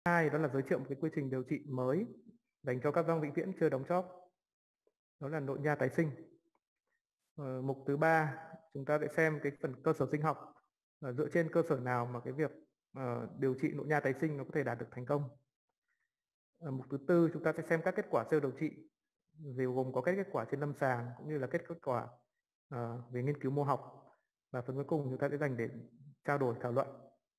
Hai đó là giới thiệu một cái quy trình điều trị mới dành cho các răng vĩnh viễn chưa đóng chóp, đó là nội nha tái sinh. Mục thứ ba chúng ta sẽ xem cái phần cơ sở sinh học, dựa trên cơ sở nào mà cái việc điều trị nội nha tái sinh nó có thể đạt được thành công. Mục thứ tư chúng ta sẽ xem các kết quả sơ điều trị, gồm có các kết quả trên lâm sàng cũng như là kết quả về nghiên cứu mô học, và phần cuối cùng chúng ta sẽ dành để trao đổi thảo luận.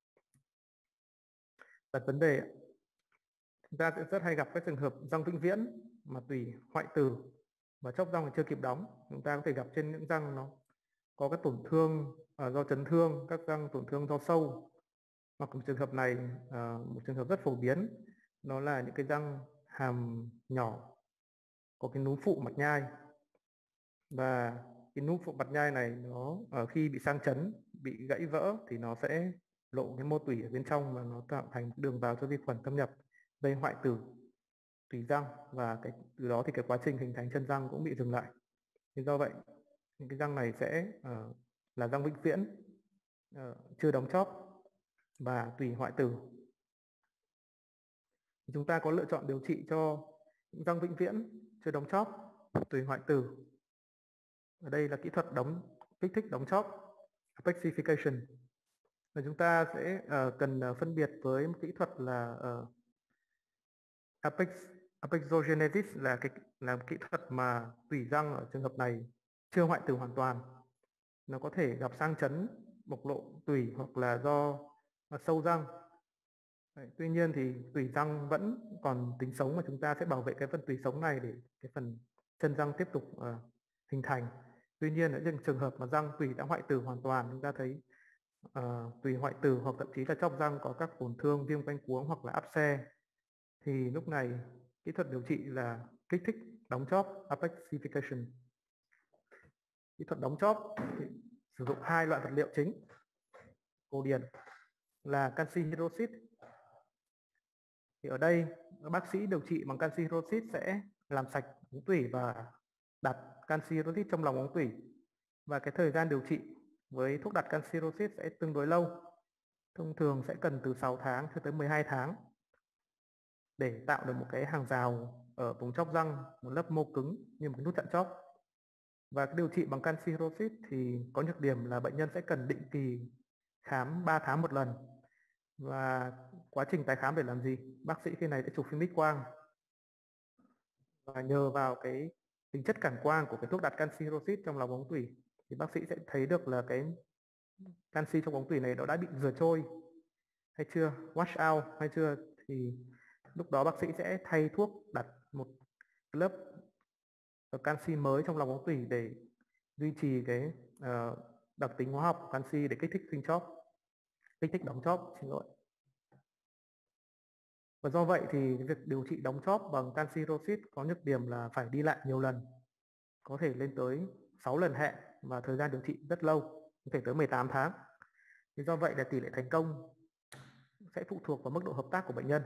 Đặt vấn đề, chúng ta sẽ rất hay gặp các trường hợp răng vĩnh viễn mà tủy hoại tử và chóp răng chưa kịp đóng. Chúng ta có thể gặp trên những răng nó có các tổn thương do chấn thương, các răng tổn thương do sâu, hoặc một trường hợp này, một trường hợp rất phổ biến, nó là những cái răng hàm nhỏ có cái núm phụ mặt nhai, và cái núm phụ mặt nhai này nó khi bị sang chấn, bị gãy vỡ thì nó sẽ lộ cái mô tủy ở bên trong và nó tạo thành đường vào cho vi khuẩn xâm nhập, gây hoại tử tủy răng, và từ đó thì cái quá trình hình thành chân răng cũng bị dừng lại. Thì do vậy những cái răng này sẽ là răng vĩnh viễn chưa đóng chóp và tủy hoại tử. Chúng ta có lựa chọn điều trị cho những răng vĩnh viễn chưa đóng chóp, tủy hoại tử. Ở đây là kỹ thuật kích thích đóng chóp, apexification. Và chúng ta sẽ cần phân biệt với một kỹ thuật là apexogenesis, là kỹ thuật mà tủy răng ở trường hợp này chưa hoại tử hoàn toàn, nó có thể gặp sang chấn, bộc lộ tủy hoặc là do sâu răng. Đấy, tuy nhiên thì tủy răng vẫn còn tính sống, mà chúng ta sẽ bảo vệ cái phần tủy sống này để cái phần chân răng tiếp tục hình thành. Tuy nhiên ở những trường hợp mà răng tủy đã hoại tử hoàn toàn, chúng ta thấy tủy hoại tử hoặc thậm chí là chóp răng có các tổn thương viêm quanh cuống hoặc là áp xe, thì lúc này kỹ thuật điều trị là kích thích đóng chóp, apexification. Kỹ thuật đóng chóp thì sử dụng hai loại vật liệu chính cổ điển là canxi hydroxit. Thì ở đây bác sĩ điều trị bằng canxi hydroxit sẽ làm sạch ống tủy và đặt canxi hydroxit trong lòng ống tủy, và cái thời gian điều trị với thuốc đặt canxi hydroxit sẽ tương đối lâu, thông thường sẽ cần từ 6 tháng cho tới 12 tháng để tạo được một cái hàng rào ở vùng chóp răng, một lớp mô cứng như một cái nút chặn chóp. Và cái điều trị bằng canxi hydroxit thì có nhược điểm là bệnh nhân sẽ cần định kỳ khám 3 tháng một lần. Và quá trình tái khám để làm gì? Bác sĩ khi này sẽ chụp phim X quang, và nhờ vào cái tính chất cản quang của cái thuốc đặt canxi hydroxit trong lòng ống tủy thì bác sĩ sẽ thấy được là cái canxi trong ống tủy này nó đã bị rửa trôi hay chưa, wash out hay chưa, thì lúc đó bác sĩ sẽ thay thuốc, đặt một lớp canxi mới trong lòng ống tủy để duy trì cái đặc tính hóa học của canxi để kích thích sinh chóp, kích thích đóng chóp, xin lỗi. Và do vậy thì việc điều trị đóng chóp bằng canxi hydroxit có nhược điểm là phải đi lại nhiều lần, có thể lên tới 6 lần hẹn, và thời gian điều trị rất lâu, có thể tới 18 tháng. Thì do vậy là tỷ lệ thành công sẽ phụ thuộc vào mức độ hợp tác của bệnh nhân.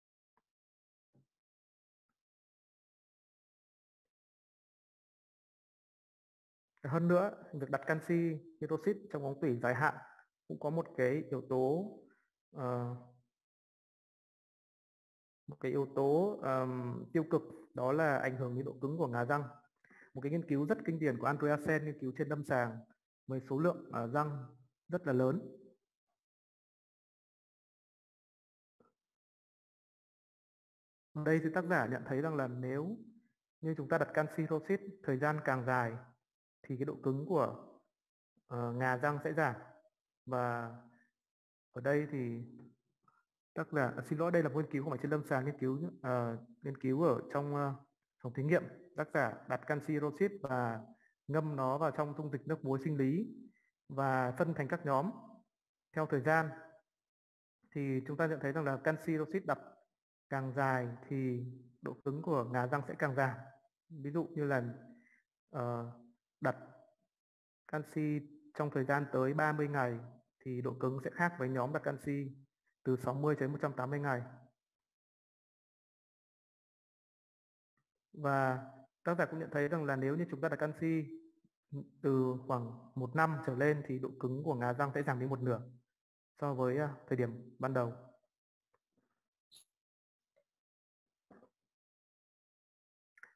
Hơn nữa, việc đặt canxi hydroxit trong ống tủy dài hạn cũng có một cái yếu tố tiêu cực, đó là ảnh hưởng đến độ cứng của ngà răng. Một cái nghiên cứu rất kinh điển của Andreasen, nghiên cứu trên lâm sàng với số lượng răng rất là lớn. Ở đây thì tác giả nhận thấy rằng là nếu như chúng ta đặt canxi hydroxit thời gian càng dài thì cái độ cứng của ngà răng sẽ giảm. Và ở đây thì tức là xin lỗi, đây là một nghiên cứu không phải trên lâm sàng, nghiên cứu ở trong phòng thí nghiệm. Tác giả đặt canxi hydroxit và ngâm nó vào trong dung dịch nước muối sinh lý và phân thành các nhóm theo thời gian, thì chúng ta nhận thấy rằng là canxi hydroxit đặt càng dài thì độ cứng của ngà răng sẽ càng giảm. Ví dụ như là đặt canxi trong thời gian tới 30 ngày thì độ cứng sẽ khác với nhóm đặt canxi từ 60 đến 180 ngày. Và tác giả cũng nhận thấy rằng là nếu như chúng ta đặt canxi từ khoảng 1 năm trở lên thì độ cứng của ngà răng sẽ giảm đi 1/2 so với thời điểm ban đầu.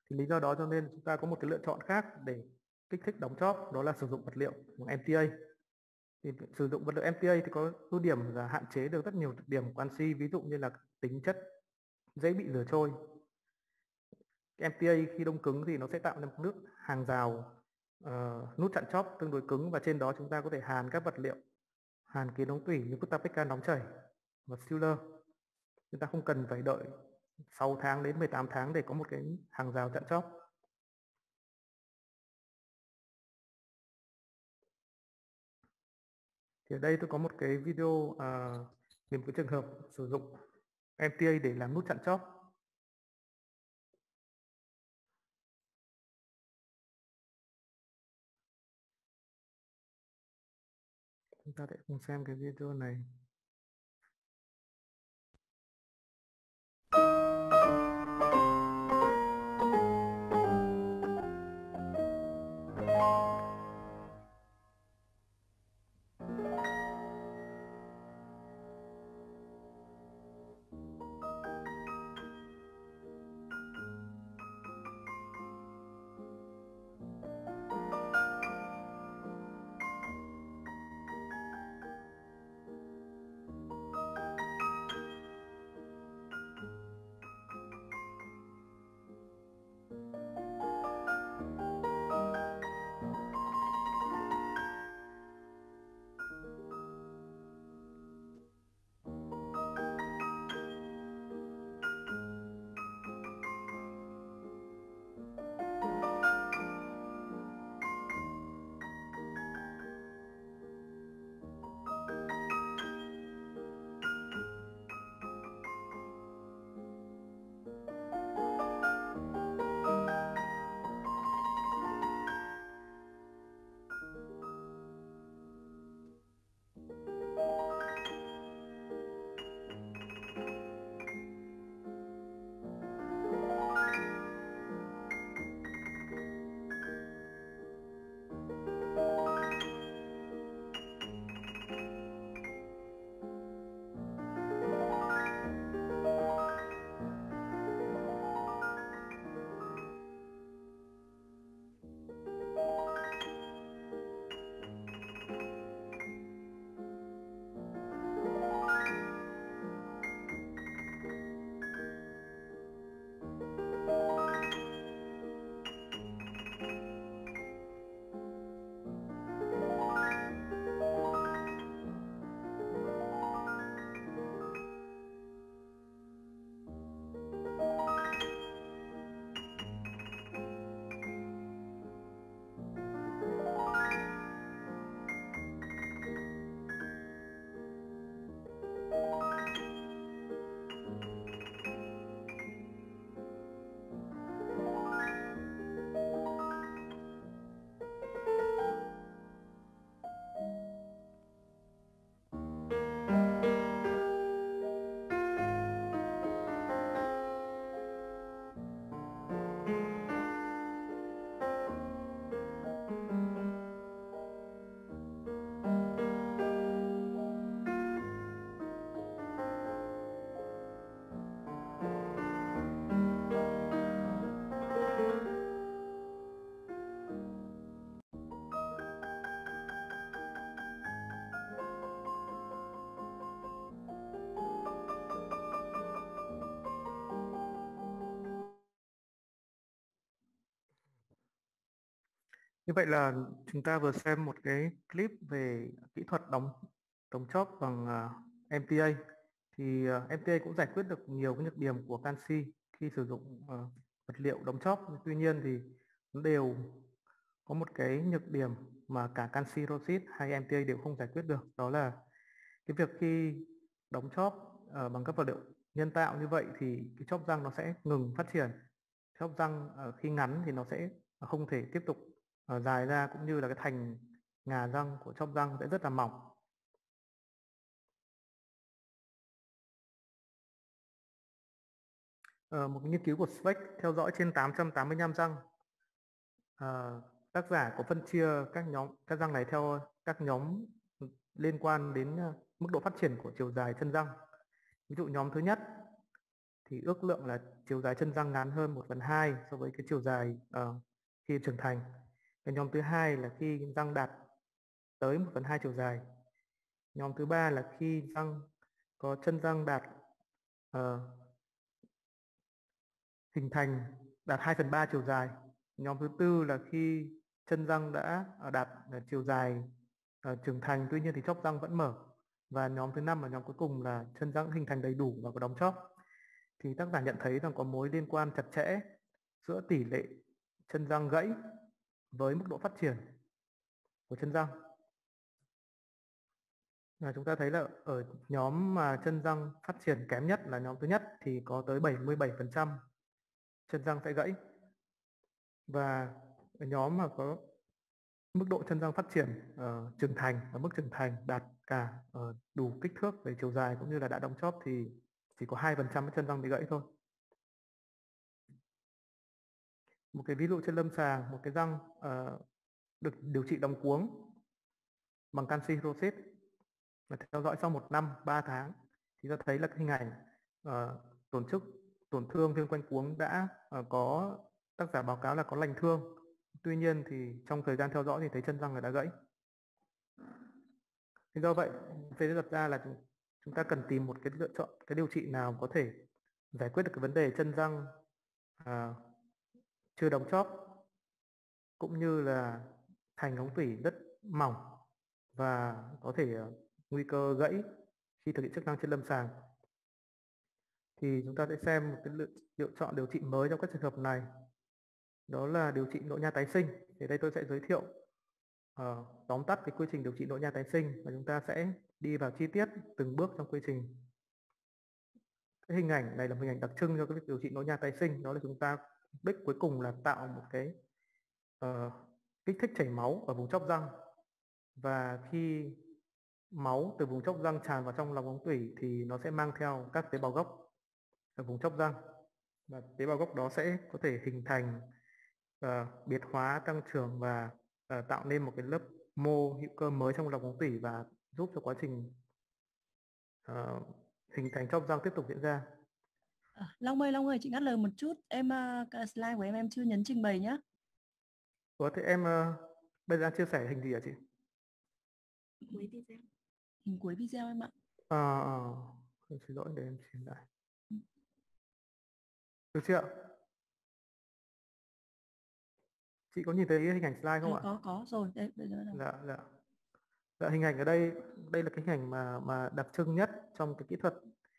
Thì lý do đó cho nên chúng ta có một cái lựa chọn khác để kích thích đóng chóp, đó là sử dụng vật liệu bằng MTA. Thì sử dụng vật liệu MTA thì có ưu điểm là hạn chế được rất nhiều đặc điểm của canxi, ví dụ như là tính chất dễ bị rửa trôi. MTA khi đông cứng thì nó sẽ tạo ra một nước hàng rào, nút chặn chóp tương đối cứng, và trên đó chúng ta có thể hàn các vật liệu, hàn kín ống tủy như Gutta Pecan nóng chảy và sealer. Chúng ta không cần phải đợi 6 tháng đến 18 tháng để có một cái hàng rào chặn chóp. Thì ở đây tôi có một cái video về một cái trường hợp sử dụng MTA để làm nút chặn chóp. Chúng ta sẽ cùng xem cái video này. Như vậy là chúng ta vừa xem một cái clip về kỹ thuật đóng chóp bằng MTA. Thì MTA cũng giải quyết được nhiều cái nhược điểm của canxi khi sử dụng vật liệu đóng chóp. Tuy nhiên thì nó đều có một cái nhược điểm mà cả canxi rosit hay MTA đều không giải quyết được, đó là cái việc khi đóng chóp bằng các vật liệu nhân tạo như vậy thì cái chóp răng nó sẽ ngừng phát triển. Chóp răng khi ngắn thì nó sẽ không thể tiếp tục dài ra, cũng như là cái thành ngà răng của chóp răng sẽ rất là mỏng. Một nghiên cứu của Speck theo dõi trên 885 răng. Tác giả có phân chia các răng này theo các nhóm liên quan đến mức độ phát triển của chiều dài chân răng. Ví dụ nhóm thứ nhất thì ước lượng là chiều dài chân răng ngắn hơn 1/2 so với cái chiều dài khi trưởng thành. Cái nhóm thứ hai là khi răng đạt tới 1/2 chiều dài. Nhóm thứ ba là khi răng có chân răng đạt hình thành đạt 2/3 chiều dài. Nhóm thứ tư là khi chân răng đã đạt chiều dài trưởng thành, tuy nhiên thì chóp răng vẫn mở. Và nhóm thứ năm là nhóm cuối cùng là chân răng hình thành đầy đủ và có đóng chóp. Thì tác giả nhận thấy rằng có mối liên quan chặt chẽ giữa tỷ lệ chân răng gãy với mức độ phát triển của chân răng. Chúng ta thấy là ở nhóm mà chân răng phát triển kém nhất là nhóm thứ nhất thì có tới 77% chân răng sẽ gãy. Và ở nhóm mà có mức độ chân răng phát triển trưởng thành và mức trưởng thành đạt cả đủ kích thước về chiều dài cũng như là đã đóng chóp thì chỉ có 2% chân răng bị gãy thôi. Một cái ví dụ trên lâm sàng, một cái răng được điều trị đóng cuống bằng canxi hydroxit và theo dõi sau 1 năm 3 tháng thì ta thấy là cái hình ảnh tổn thương viêm quanh cuống đã có, tác giả báo cáo là có lành thương. Tuy nhiên thì trong thời gian theo dõi thì thấy chân răng đã gãy. Thì do vậy, phê đặt ra là chúng ta cần tìm một cái lựa chọn, cái điều trị nào có thể giải quyết được cái vấn đề chân răng chưa đóng chóp cũng như là thành ống tủy rất mỏng và có thể nguy cơ gãy khi thực hiện chức năng trên lâm sàng. Thì chúng ta sẽ xem một cái lựa chọn điều trị mới trong các trường hợp này, đó là điều trị nội nha tái sinh. Thì đây tôi sẽ giới thiệu tóm tắt cái quy trình điều trị nội nha tái sinh và chúng ta sẽ đi vào chi tiết từng bước trong quy trình. Cái hình ảnh này là một hình ảnh đặc trưng cho cái việc điều trị nội nha tái sinh, đó là chúng ta mục đích cuối cùng là tạo một cái kích thích chảy máu ở vùng chóp răng, và khi máu từ vùng chóp răng tràn vào trong lòng ống tủy thì nó sẽ mang theo các tế bào gốc ở vùng chóp răng, và tế bào gốc đó sẽ có thể hình thành biệt hóa, tăng trưởng và tạo nên một cái lớp mô hữu cơ mới trong lòng ống tủy và giúp cho quá trình hình thành chóp răng tiếp tục diễn ra. Long ơi, chị ngắt lời một chút, em cái slide của em chưa nhấn trình bày nhá. Ủa, thế em bây giờ đang chia sẻ hình gì hả chị? Cuối video. Hình cuối video em ạ. Xin lỗi, để em xem lại. Được chưa ạ? Chị có nhìn thấy hình ảnh slide không ạ? Có rồi, đây bây giờ là. Dạ, hình ảnh ở đây là cái hình ảnh mà đặc trưng nhất trong cái kỹ thuật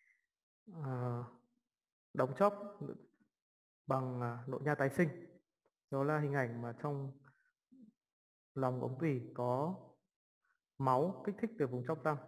đóng chóp bằng nội nha tái sinh. Đó là hình ảnh mà trong lòng ống tủy có máu kích thích từ vùng chóp răng.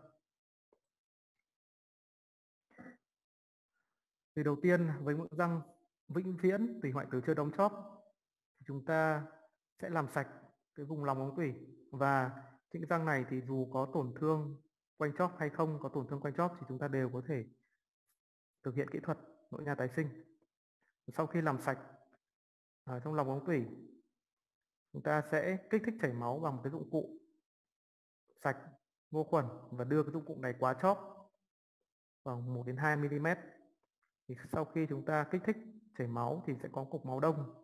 Thì đầu tiên với mũi răng vĩnh viễn tủy hoại tử chưa đóng chóp thì chúng ta sẽ làm sạch cái vùng lòng ống tủy, và những răng này thì dù có tổn thương quanh chóp hay không có tổn thương quanh chóp thì chúng ta đều có thể thực hiện kỹ thuật nội nha tái sinh. Sau khi làm sạch trong lòng ống tủy, chúng ta sẽ kích thích chảy máu bằng một cái dụng cụ sạch vô khuẩn và đưa cái dụng cụ này quá chóp khoảng 1 đến 2 mm. Thì sau khi chúng ta kích thích chảy máu thì sẽ có cục máu đông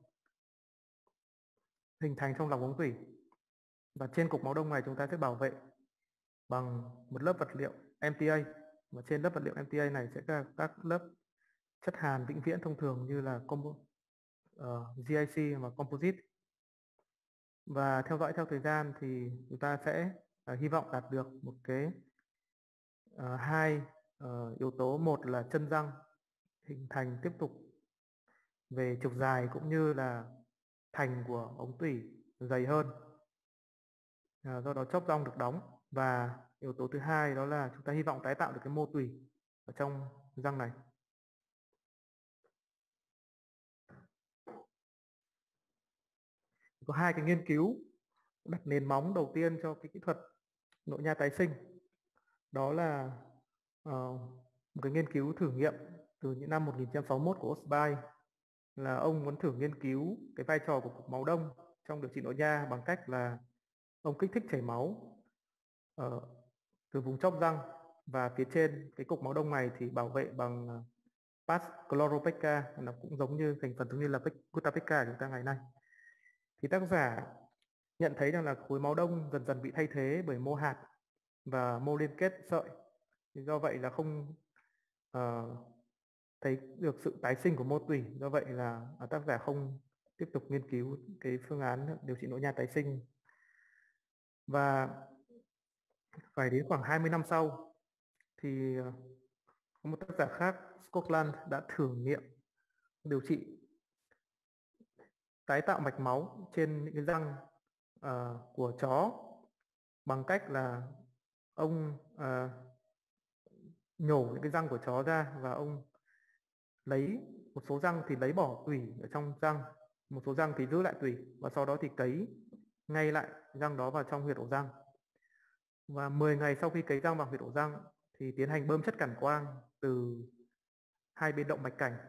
hình thành trong lòng ống tủy, và trên cục máu đông này chúng ta sẽ bảo vệ bằng một lớp vật liệu MTA, và trên lớp vật liệu MTA này sẽ là các lớp chất hàn vĩnh viễn thông thường như là GIC và composite. Và theo dõi theo thời gian thì chúng ta sẽ hy vọng đạt được một cái hai yếu tố, một là chân răng hình thành tiếp tục về chiều dài cũng như là thành của ống tủy dày hơn, do đó chóp răng được đóng. Và yếu tố thứ hai đó là chúng ta hy vọng tái tạo được cái mô tủy ở trong răng này. Có hai cái nghiên cứu đặt nền móng đầu tiên cho cái kỹ thuật nội nha tái sinh, đó là một cái nghiên cứu thử nghiệm từ những năm 1961 của Osby, là ông muốn thử nghiên cứu cái vai trò của cục máu đông trong điều trị nội nha bằng cách là ông kích thích chảy máu từ vùng chóp răng, và phía trên cái cục máu đông này thì bảo vệ bằng Chloropecca, nó cũng giống như thành phần giống như là Guttapecca của chúng ta ngày nay. Thì tác giả nhận thấy rằng là khối máu đông dần dần bị thay thế bởi mô hạt và mô liên kết sợi. Thì do vậy là không thấy được sự tái sinh của mô tủy. Do vậy là tác giả không tiếp tục nghiên cứu cái phương án điều trị nội nha tái sinh. Và phải đến khoảng 20 năm sau thì có một tác giả khác, Scotland, đã thử nghiệm điều trị tái tạo mạch máu trên những cái răng của chó bằng cách là ông nhổ những cái răng của chó ra, và ông lấy một số răng thì lấy bỏ tủy ở trong răng, một số răng thì giữ lại tủy, và sau đó thì cấy ngay lại răng đó vào trong huyệt ổ răng. Và 10 ngày sau khi cấy răng vào huyệt ổ răng thì tiến hành bơm chất cản quang từ hai bên động mạch cảnh,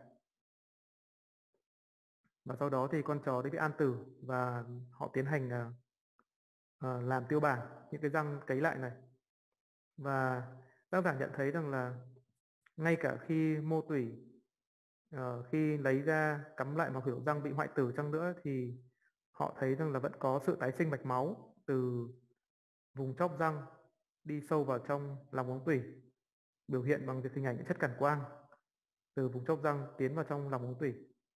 và sau đó thì con chó đấy bị an tử, và họ tiến hành làm tiêu bản những cái răng cấy lại này. Và tác giả nhận thấy rằng là ngay cả khi mô tủy khi lấy ra cắm lại vào huyệt ổ răng bị hoại tử chăng nữa thì họ thấy rằng là vẫn có sự tái sinh mạch máu từ vùng chóp răng đi sâu vào trong lòng ống tủy, biểu hiện bằng việc hình ảnh chất cản quang từ vùng chóp răng tiến vào trong lòng ống tủy.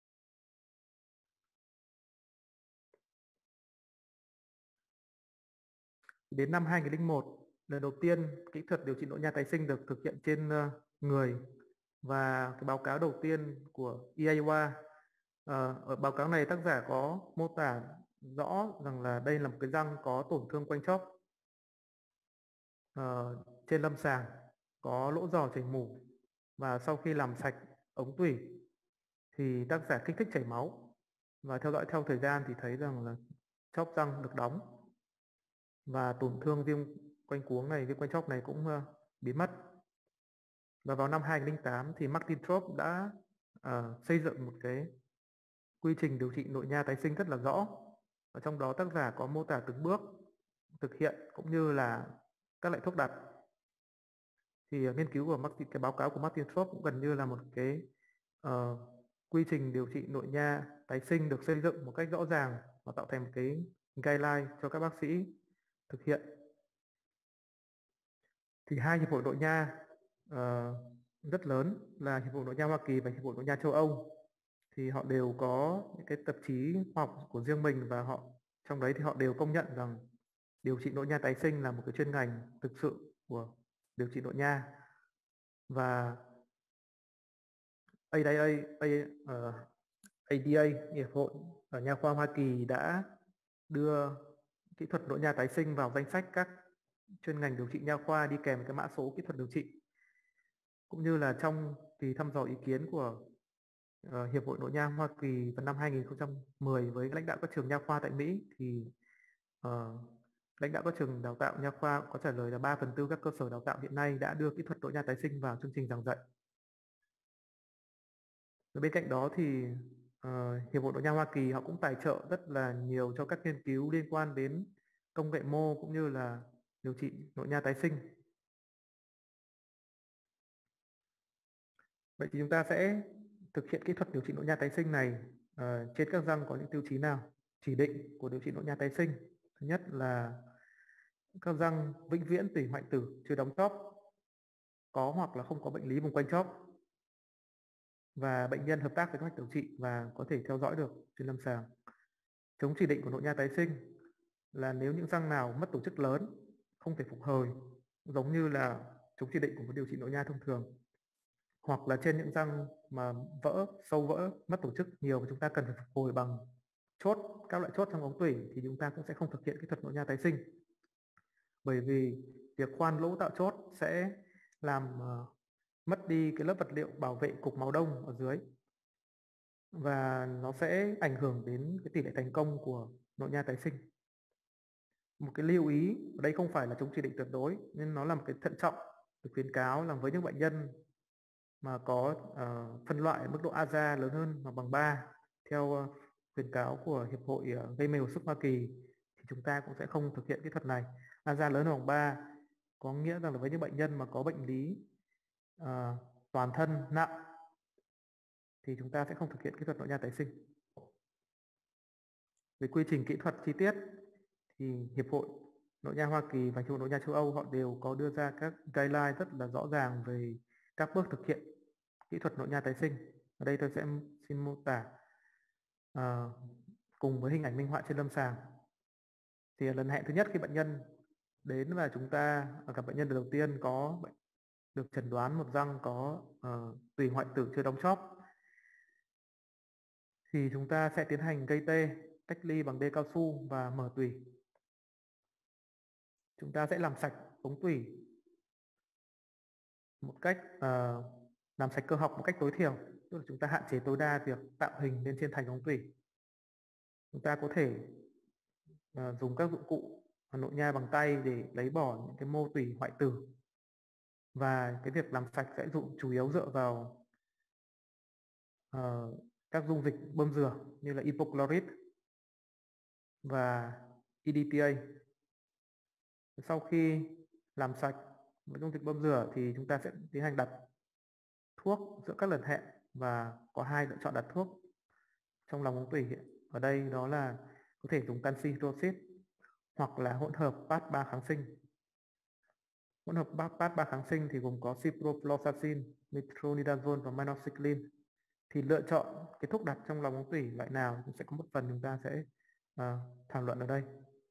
Đến năm 2001, lần đầu tiên kỹ thuật điều trị nội nha tái sinh được thực hiện trên người, và cái báo cáo đầu tiên của Iowa, ở báo cáo này tác giả có mô tả rõ rằng là đây là một cái răng có tổn thương quanh chóp. Trên lâm sàng có lỗ giò chảy mủ, và sau khi làm sạch ống tủy thì tác giả kích thích chảy máu, và theo dõi theo thời gian thì thấy rằng là chóp răng được đóng và tổn thương viêm quanh cuống này, viêm quanh chóp này cũng biến mất. Và vào năm 2008 thì Martin Trop đã xây dựng một cái quy trình điều trị nội nha tái sinh rất là rõ. Ở trong đó tác giả có mô tả từng bước thực hiện cũng như là các loại thuốc đặt. Thì nghiên cứu của cái báo cáo của Martin Trop cũng gần như là một cái quy trình điều trị nội nha tái sinh được xây dựng một cách rõ ràng và tạo thành một cái guideline cho các bác sĩ thực hiện. Thì hai hiệp hội nội nha rất lớn là Hiệp hội Nội nha Hoa Kỳ và Hiệp hội Nội nha châu Âu thì họ đều có những cái tạp chí khoa học của riêng mình, và họ trong đấy thì họ đều công nhận rằng điều trị nội nha tái sinh là một cái chuyên ngành thực sự của điều trị nội nha. Và ADA, Hiệp hội Nha khoa Hoa Kỳ đã đưa kỹ thuật nội nha tái sinh vào danh sách các chuyên ngành điều trị nha khoa đi kèm với cái mã số kỹ thuật điều trị. Cũng như là trong kỳ thăm dò ý kiến của Hiệp hội Nội nha Hoa Kỳ vào năm 2010 với lãnh đạo các trường nha khoa tại Mỹ, thì lãnh đạo các trường đào tạo nha khoa có trả lời là 3/4 các cơ sở đào tạo hiện nay đã đưa kỹ thuật nội nha tái sinh vào chương trình giảng dạy. Và bên cạnh đó thì Hiệp hội Nội nha Hoa Kỳ họ cũng tài trợ rất là nhiều cho các nghiên cứu liên quan đến công nghệ mô cũng như là điều trị nội nha tái sinh. Vậy thì chúng ta sẽ thực hiện kỹ thuật điều trị nội nha tái sinh này trên các răng có những tiêu chí nào? Chỉ định của điều trị nội nha tái sinh. Thứ nhất là các răng vĩnh viễn tủy hoại tử chưa đóng chóp, có hoặc là không có bệnh lý vùng quanh chóp, và bệnh nhân hợp tác với kế hoạch điều trị và có thể theo dõi được trên lâm sàng. Chống chỉ định của nội nha tái sinh là nếu những răng nào mất tổ chức lớn, không thể phục hồi, giống như là chống chỉ định của một điều trị nội nha thông thường, hoặc là trên những răng mà vỡ, sâu vỡ, mất tổ chức nhiều và chúng ta cần phải phục hồi bằng chốt, các loại chốt trong ống tủy, thì chúng ta cũng sẽ không thực hiện kỹ thuật nội nha tái sinh. Bởi vì việc khoan lỗ tạo chốt sẽ làm mất đi cái lớp vật liệu bảo vệ cục máu đông ở dưới, và nó sẽ ảnh hưởng đến cái tỷ lệ thành công của nội nha tái sinh. Một cái lưu ý ở đây không phải là chống chỉ định tuyệt đối, nên nó là một cái thận trọng được khuyến cáo là với những bệnh nhân mà có phân loại mức độ ASA lớn hơn hoặc bằng 3 theo khuyến cáo của Hiệp hội gây mê hồi sức Hoa Kỳ, thì chúng ta cũng sẽ không thực hiện kỹ thuật này. ASA lớn hơn bằng 3 có nghĩa rằng là với những bệnh nhân mà có bệnh lý toàn thân nặng thì chúng ta sẽ không thực hiện kỹ thuật nội nha tái sinh. Về quy trình kỹ thuật chi tiết thì Hiệp hội Nội nha Hoa Kỳ và Hiệp hội Nội nha châu Âu họ đều có đưa ra các guideline rất là rõ ràng về các bước thực hiện kỹ thuật nội nha tái sinh. Ở đây tôi sẽ xin mô tả cùng với hình ảnh minh họa trên lâm sàng. Thì lần hẹn thứ nhất khi bệnh nhân đến và chúng ta gặp bệnh nhân đầu tiên có được chẩn đoán một răng có tủy hoại tử chưa đóng chóp, thì chúng ta sẽ tiến hành gây tê, cách ly bằng đê cao su và mở tủy. Chúng ta sẽ làm sạch ống tủy một cách làm sạch cơ học một cách tối thiểu, tức là chúng ta hạn chế tối đa việc tạo hình lên trên thành ống tủy. Chúng ta có thể dùng các dụng cụ nội nha bằng tay để lấy bỏ những cái mô tủy hoại tử, và cái việc làm sạch sẽ chủ yếu dựa vào các dung dịch bơm rửa như là hypochlorite và EDTA. Sau khi làm sạch với dung dịch bơm rửa thì chúng ta sẽ tiến hành đặt thuốc giữa các lần hẹn, và có hai lựa chọn đặt thuốc trong lòng ống tủy. Ở đây đó là có thể dùng canxi hydroxit hoặc là hỗn hợp PAD-3 kháng sinh. Hỗn hợp PAD-3 kháng sinh thì gồm có ciprofloxacin, metronidazole và minocycline. Thì lựa chọn cái thuốc đặt trong lòng ống tủy loại nào cũng sẽ có một phần chúng ta sẽ thảo luận ở đây.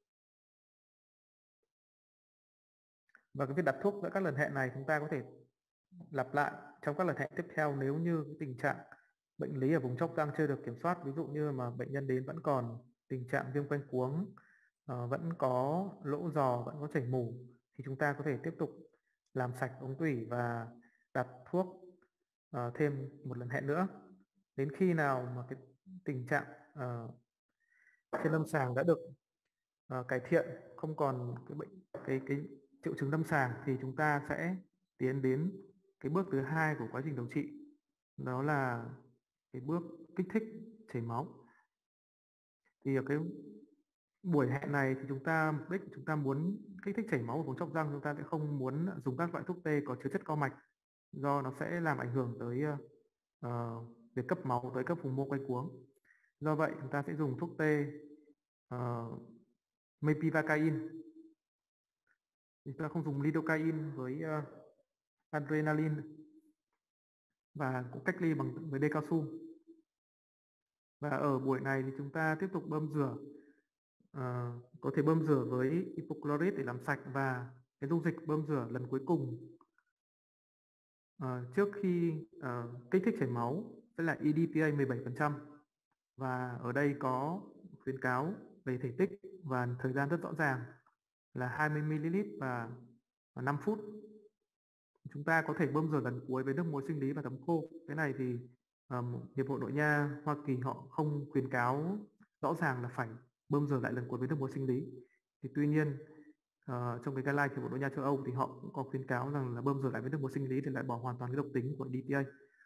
Và cái việc đặt thuốc giữa các lần hẹn này chúng ta có thể lặp lại trong các lần hẹn tiếp theo nếu như cái tình trạng bệnh lý ở vùng chóp răng chưa được kiểm soát. Ví dụ như mà bệnh nhân đến vẫn còn tình trạng viêm quanh cuống, vẫn có lỗ giò, vẫn có chảy mủ, thì chúng ta có thể tiếp tục làm sạch ống tủy và đặt thuốc thêm một lần hẹn nữa. Đến khi nào mà cái tình trạng trên lâm sàng đã được cải thiện, không còn cái triệu chứng lâm sàng, thì chúng ta sẽ tiến đến cái bước thứ hai của quá trình điều trị, đó là cái bước kích thích chảy máu. Thì ở cái buổi hẹn này thì chúng ta muốn kích thích chảy máu ở vùng chóp răng, chúng ta sẽ không muốn dùng các loại thuốc tê có chứa chất co mạch, do nó sẽ làm ảnh hưởng tới việc cấp máu tới các vùng mô quanh cuống. Do vậy chúng ta sẽ dùng thuốc tê mepivacaine. Chúng ta không dùng lidocaine với adrenaline, và cũng cách ly bằng với đê cao su. Và ở buổi này thì chúng ta tiếp tục bơm rửa, có thể bơm rửa với hypochlorite để làm sạch, và cái dung dịch bơm rửa lần cuối cùng trước khi kích thích chảy máu sẽ là EDTA 17%. Và ở đây có khuyến cáo về thể tích và thời gian rất rõ ràng là 20 ml và 5 phút. Chúng ta có thể bơm rửa lần cuối với nước muối sinh lý và tắm khô. Cái này thì Hiệp hội Nội nha Hoa Kỳ họ không khuyến cáo rõ ràng là phải bơm rửa lại lần cuối với nước muối sinh lý. Thì tuy nhiên trong cái guideline Hiệp hội Nội nha châu Âu thì họ cũng có khuyến cáo rằng là bơm rửa lại với nước muối sinh lý để loại bỏ hoàn toàn cái độc tính của DTA.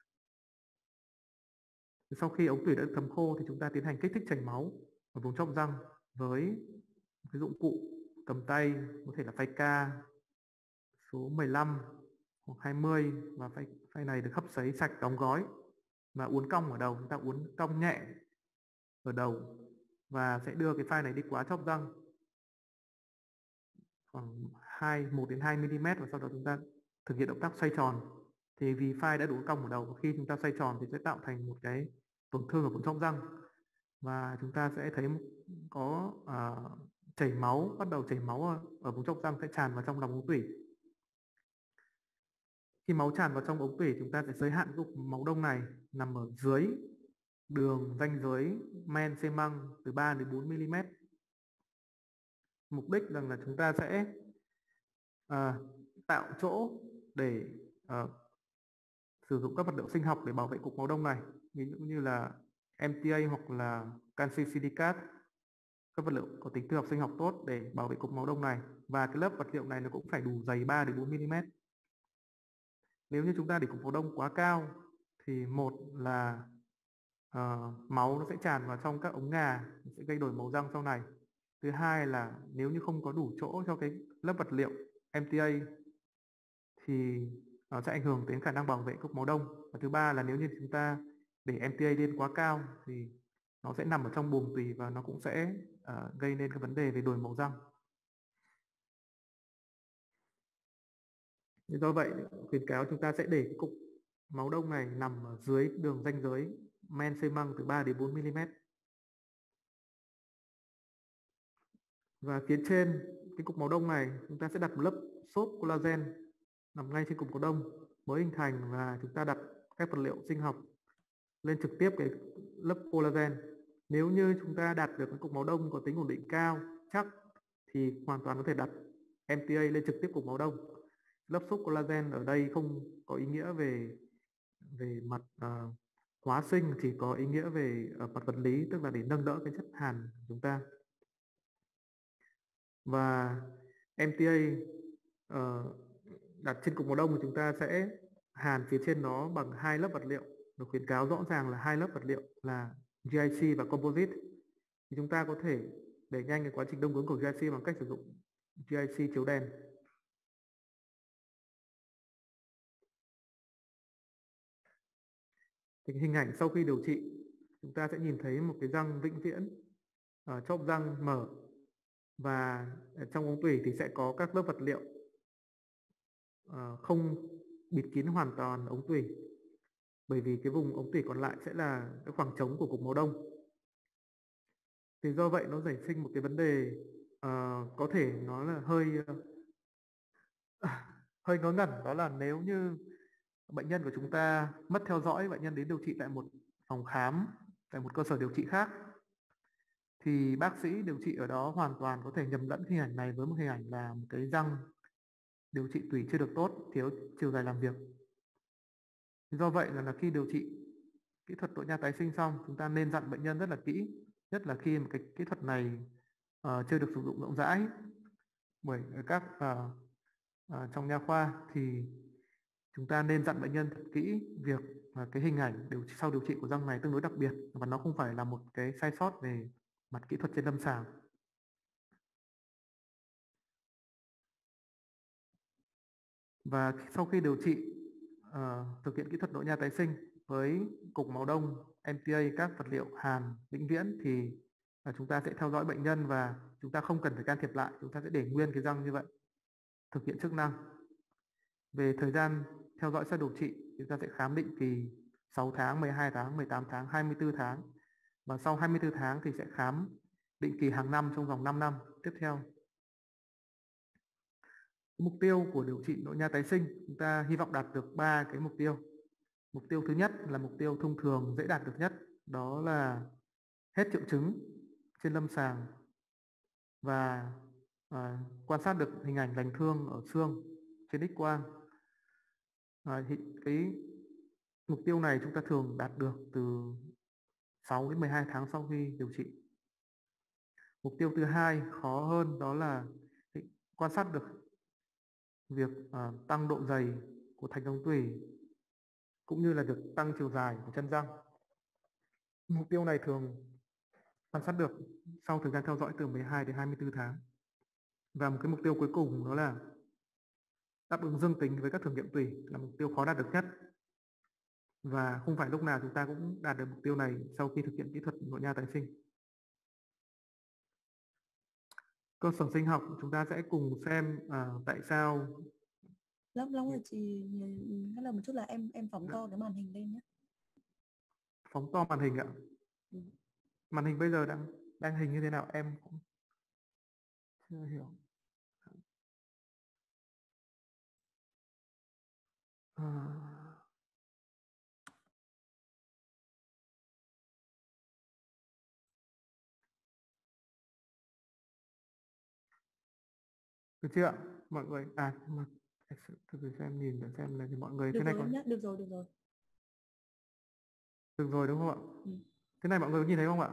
Sau khi ống tủy đã thấm khô thì chúng ta tiến hành kích thích chảy máu ở vùng chóp răng với cái dụng cụ cầm tay, có thể là phay K số 15 hoặc 20, và phay này được hấp sấy sạch, đóng gói và uốn cong ở đầu. Chúng ta uốn cong nhẹ ở đầu và sẽ đưa cái phay này đi quá chóp răng khoảng 1 đến 2 mm, và sau đó chúng ta thực hiện động tác xoay tròn. Thì vì phay đã đủ cong ở đầu, khi chúng ta xoay tròn thì sẽ tạo thành một cái tổn thương ở vùng chóp răng, và chúng ta sẽ thấy có chảy máu, bắt đầu chảy máu ở vùng chóp răng sẽ tràn vào trong lòng ống tủy. Khi máu tràn vào trong ống tủy, chúng ta sẽ giới hạn dục máu đông này nằm ở dưới đường ranh giới men xi măng từ 3 đến 4 mm. Mục đích rằng là chúng ta sẽ tạo chỗ để sử dụng các vật liệu sinh học để bảo vệ cục máu đông này, ví dụ như là MTA hoặc là canxi silicate, các vật liệu có tính tự học sinh học tốt để bảo vệ cục máu đông này, và cái lớp vật liệu này nó cũng phải đủ dày 3 đến 4 mm. Nếu như chúng ta để cục máu đông quá cao thì một là máu nó sẽ tràn vào trong các ống ngà, sẽ gây đổi màu răng sau này. Thứ hai là nếu như không có đủ chỗ cho cái lớp vật liệu MTA thì nó sẽ ảnh hưởng đến khả năng bảo vệ cục máu đông. Và thứ ba là nếu như chúng ta để MTA lên quá cao thì nó sẽ nằm ở trong buồng tùy và nó cũng sẽ gây nên cái vấn đề về đổi màu răng. Do vậy khuyến cáo chúng ta sẽ để cái cục máu đông này nằm ở dưới đường ranh giới men xi măng từ 3 đến 4 mm. Và phía trên cái cục máu đông này chúng ta sẽ đặt một lớp xốp collagen nằm ngay trên cục máu đông mới hình thành, và chúng ta đặt các vật liệu sinh học lên trực tiếp cái lớp collagen. Nếu như chúng ta đặt được cái cục máu đông có tính ổn định cao chắc thì hoàn toàn có thể đặt MTA lên trực tiếp cục máu đông. Lớp xốp collagen ở đây không có ý nghĩa về mặt hóa sinh, chỉ có ý nghĩa về mặt vật lý, tức là để nâng đỡ cái chất hàn của chúng ta. Và MTA đặt trên cục máu đông thì chúng ta sẽ hàn phía trên nó bằng hai lớp vật liệu. Được khuyến cáo rõ ràng là hai lớp vật liệu là GIC và composite. Thì chúng ta có thể đẩy nhanh cái quá trình đông cứng của GIC bằng cách sử dụng GIC chiếu đèn. Thì hình ảnh sau khi điều trị chúng ta sẽ nhìn thấy một cái răng vĩnh viễn, chóp răng mở, và trong ống tủy thì sẽ có các lớp vật liệu không bịt kín hoàn toàn ống tủy, bởi vì cái vùng ống tủy còn lại sẽ là cái khoảng trống của cục máu đông. Thì do vậy nó nảy sinh một cái vấn đề có thể nói là hơi ngớ ngẩn, đó là nếu như bệnh nhân của chúng ta mất theo dõi, bệnh nhân đến điều trị tại một phòng khám, tại một cơ sở điều trị khác, thì bác sĩ điều trị ở đó hoàn toàn có thể nhầm lẫn hình ảnh này với một hình ảnh là một cái răng điều trị tủy chưa được tốt, thiếu chiều dài làm việc. Do vậy là khi điều trị kỹ thuật nội nha tái sinh xong, chúng ta nên dặn bệnh nhân rất là kỹ, nhất là khi mà cái kỹ thuật này chưa được sử dụng rộng rãi bởi các trong nha khoa, thì chúng ta nên dặn bệnh nhân thật kỹ việc cái hình ảnh sau điều trị của răng này tương đối đặc biệt, và nó không phải là một cái sai sót về mặt kỹ thuật trên lâm sàng. Và sau khi điều trị thực hiện kỹ thuật nội nha tái sinh với cục máu đông, MTA, các vật liệu hàn vĩnh viễn, thì chúng ta sẽ theo dõi bệnh nhân và chúng ta không cần phải can thiệp lại, chúng ta sẽ để nguyên cái răng như vậy, thực hiện chức năng. Về thời gian theo dõi sau điều trị, chúng ta sẽ khám định kỳ 6 tháng, 12 tháng, 18 tháng, 24 tháng, và sau 24 tháng thì sẽ khám định kỳ hàng năm trong vòng 5 năm tiếp theo. Mục tiêu của điều trị nội nha tái sinh, chúng ta hy vọng đạt được 3 cái mục tiêu. Mục tiêu thứ nhất là mục tiêu thông thường dễ đạt được nhất, đó là hết triệu chứng trên lâm sàng và quan sát được hình ảnh lành thương ở xương trên X-quang. Cái mục tiêu này chúng ta thường đạt được từ 6 đến 12 tháng sau khi điều trị. Mục tiêu thứ hai khó hơn, đó là quan sát được việc tăng độ dày của thành ống tủy cũng như là việc tăng chiều dài của chân răng. Mục tiêu này thường quan sát được sau thời gian theo dõi từ 12 đến 24 tháng. Và một cái mục tiêu cuối cùng đó là đáp ứng dương tính với các thử nghiệm tủy, là mục tiêu khó đạt được nhất. Và không phải lúc nào chúng ta cũng đạt được mục tiêu này sau khi thực hiện kỹ thuật nội nha tái sinh. Cơ sở sinh học chúng ta sẽ cùng xem tại sao. Long ơi, chị ngắt lời một chút là em phóng to cái màn hình lên nhé. Phóng to màn hình ạ? Ừ. Màn hình bây giờ đang hình như thế nào em cũng chưa hiểu. Được chưa ạ mọi người? Mà thử xem nhìn để xem là mọi người Được thế này rồi có em nhé, được rồi. được rồi đúng không ạ? Ừ. Thế này mọi người có nhìn thấy không ạ?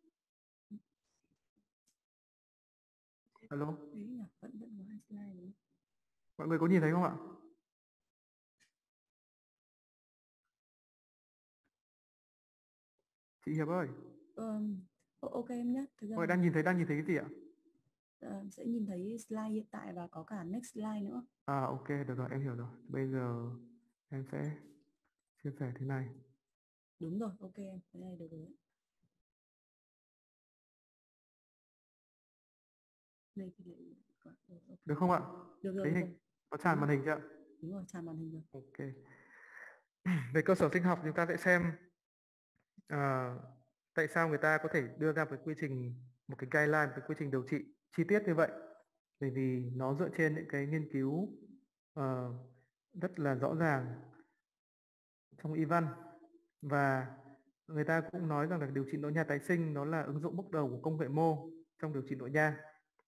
Alo, Đấy nhỉ, vẫn có hai slide đúng không? mọi người có nhìn thấy không ạ? Chị Hiệp ơi, Ok em nhé. Thực ra mọi người là đang nhìn thấy cái gì ạ? sẽ nhìn thấy slide hiện tại và có cả next slide nữa. Ok, được rồi, em hiểu rồi. Bây giờ em sẽ chia sẻ thế này. Đúng rồi, ok em, cái này được rồi. Đây thì ok. Được không ạ? Được rồi, Thấy được rồi. hình có Đúng tràn rồi, màn hình chưa ạ? đúng rồi, tràn màn hình rồi. Ok. Về cơ sở sinh học chúng ta sẽ xem à, tại sao người ta có thể đưa ra một quy trình, một cái guideline, một cái quy trình điều trị chi tiết như vậy. Bởi vì nó dựa trên những cái nghiên cứu ờ, rất là rõ ràng trong y văn, và người ta cũng nói rằng là điều trị nội nha tái sinh nó là ứng dụng bước đầu của công nghệ mô trong điều trị nội nha.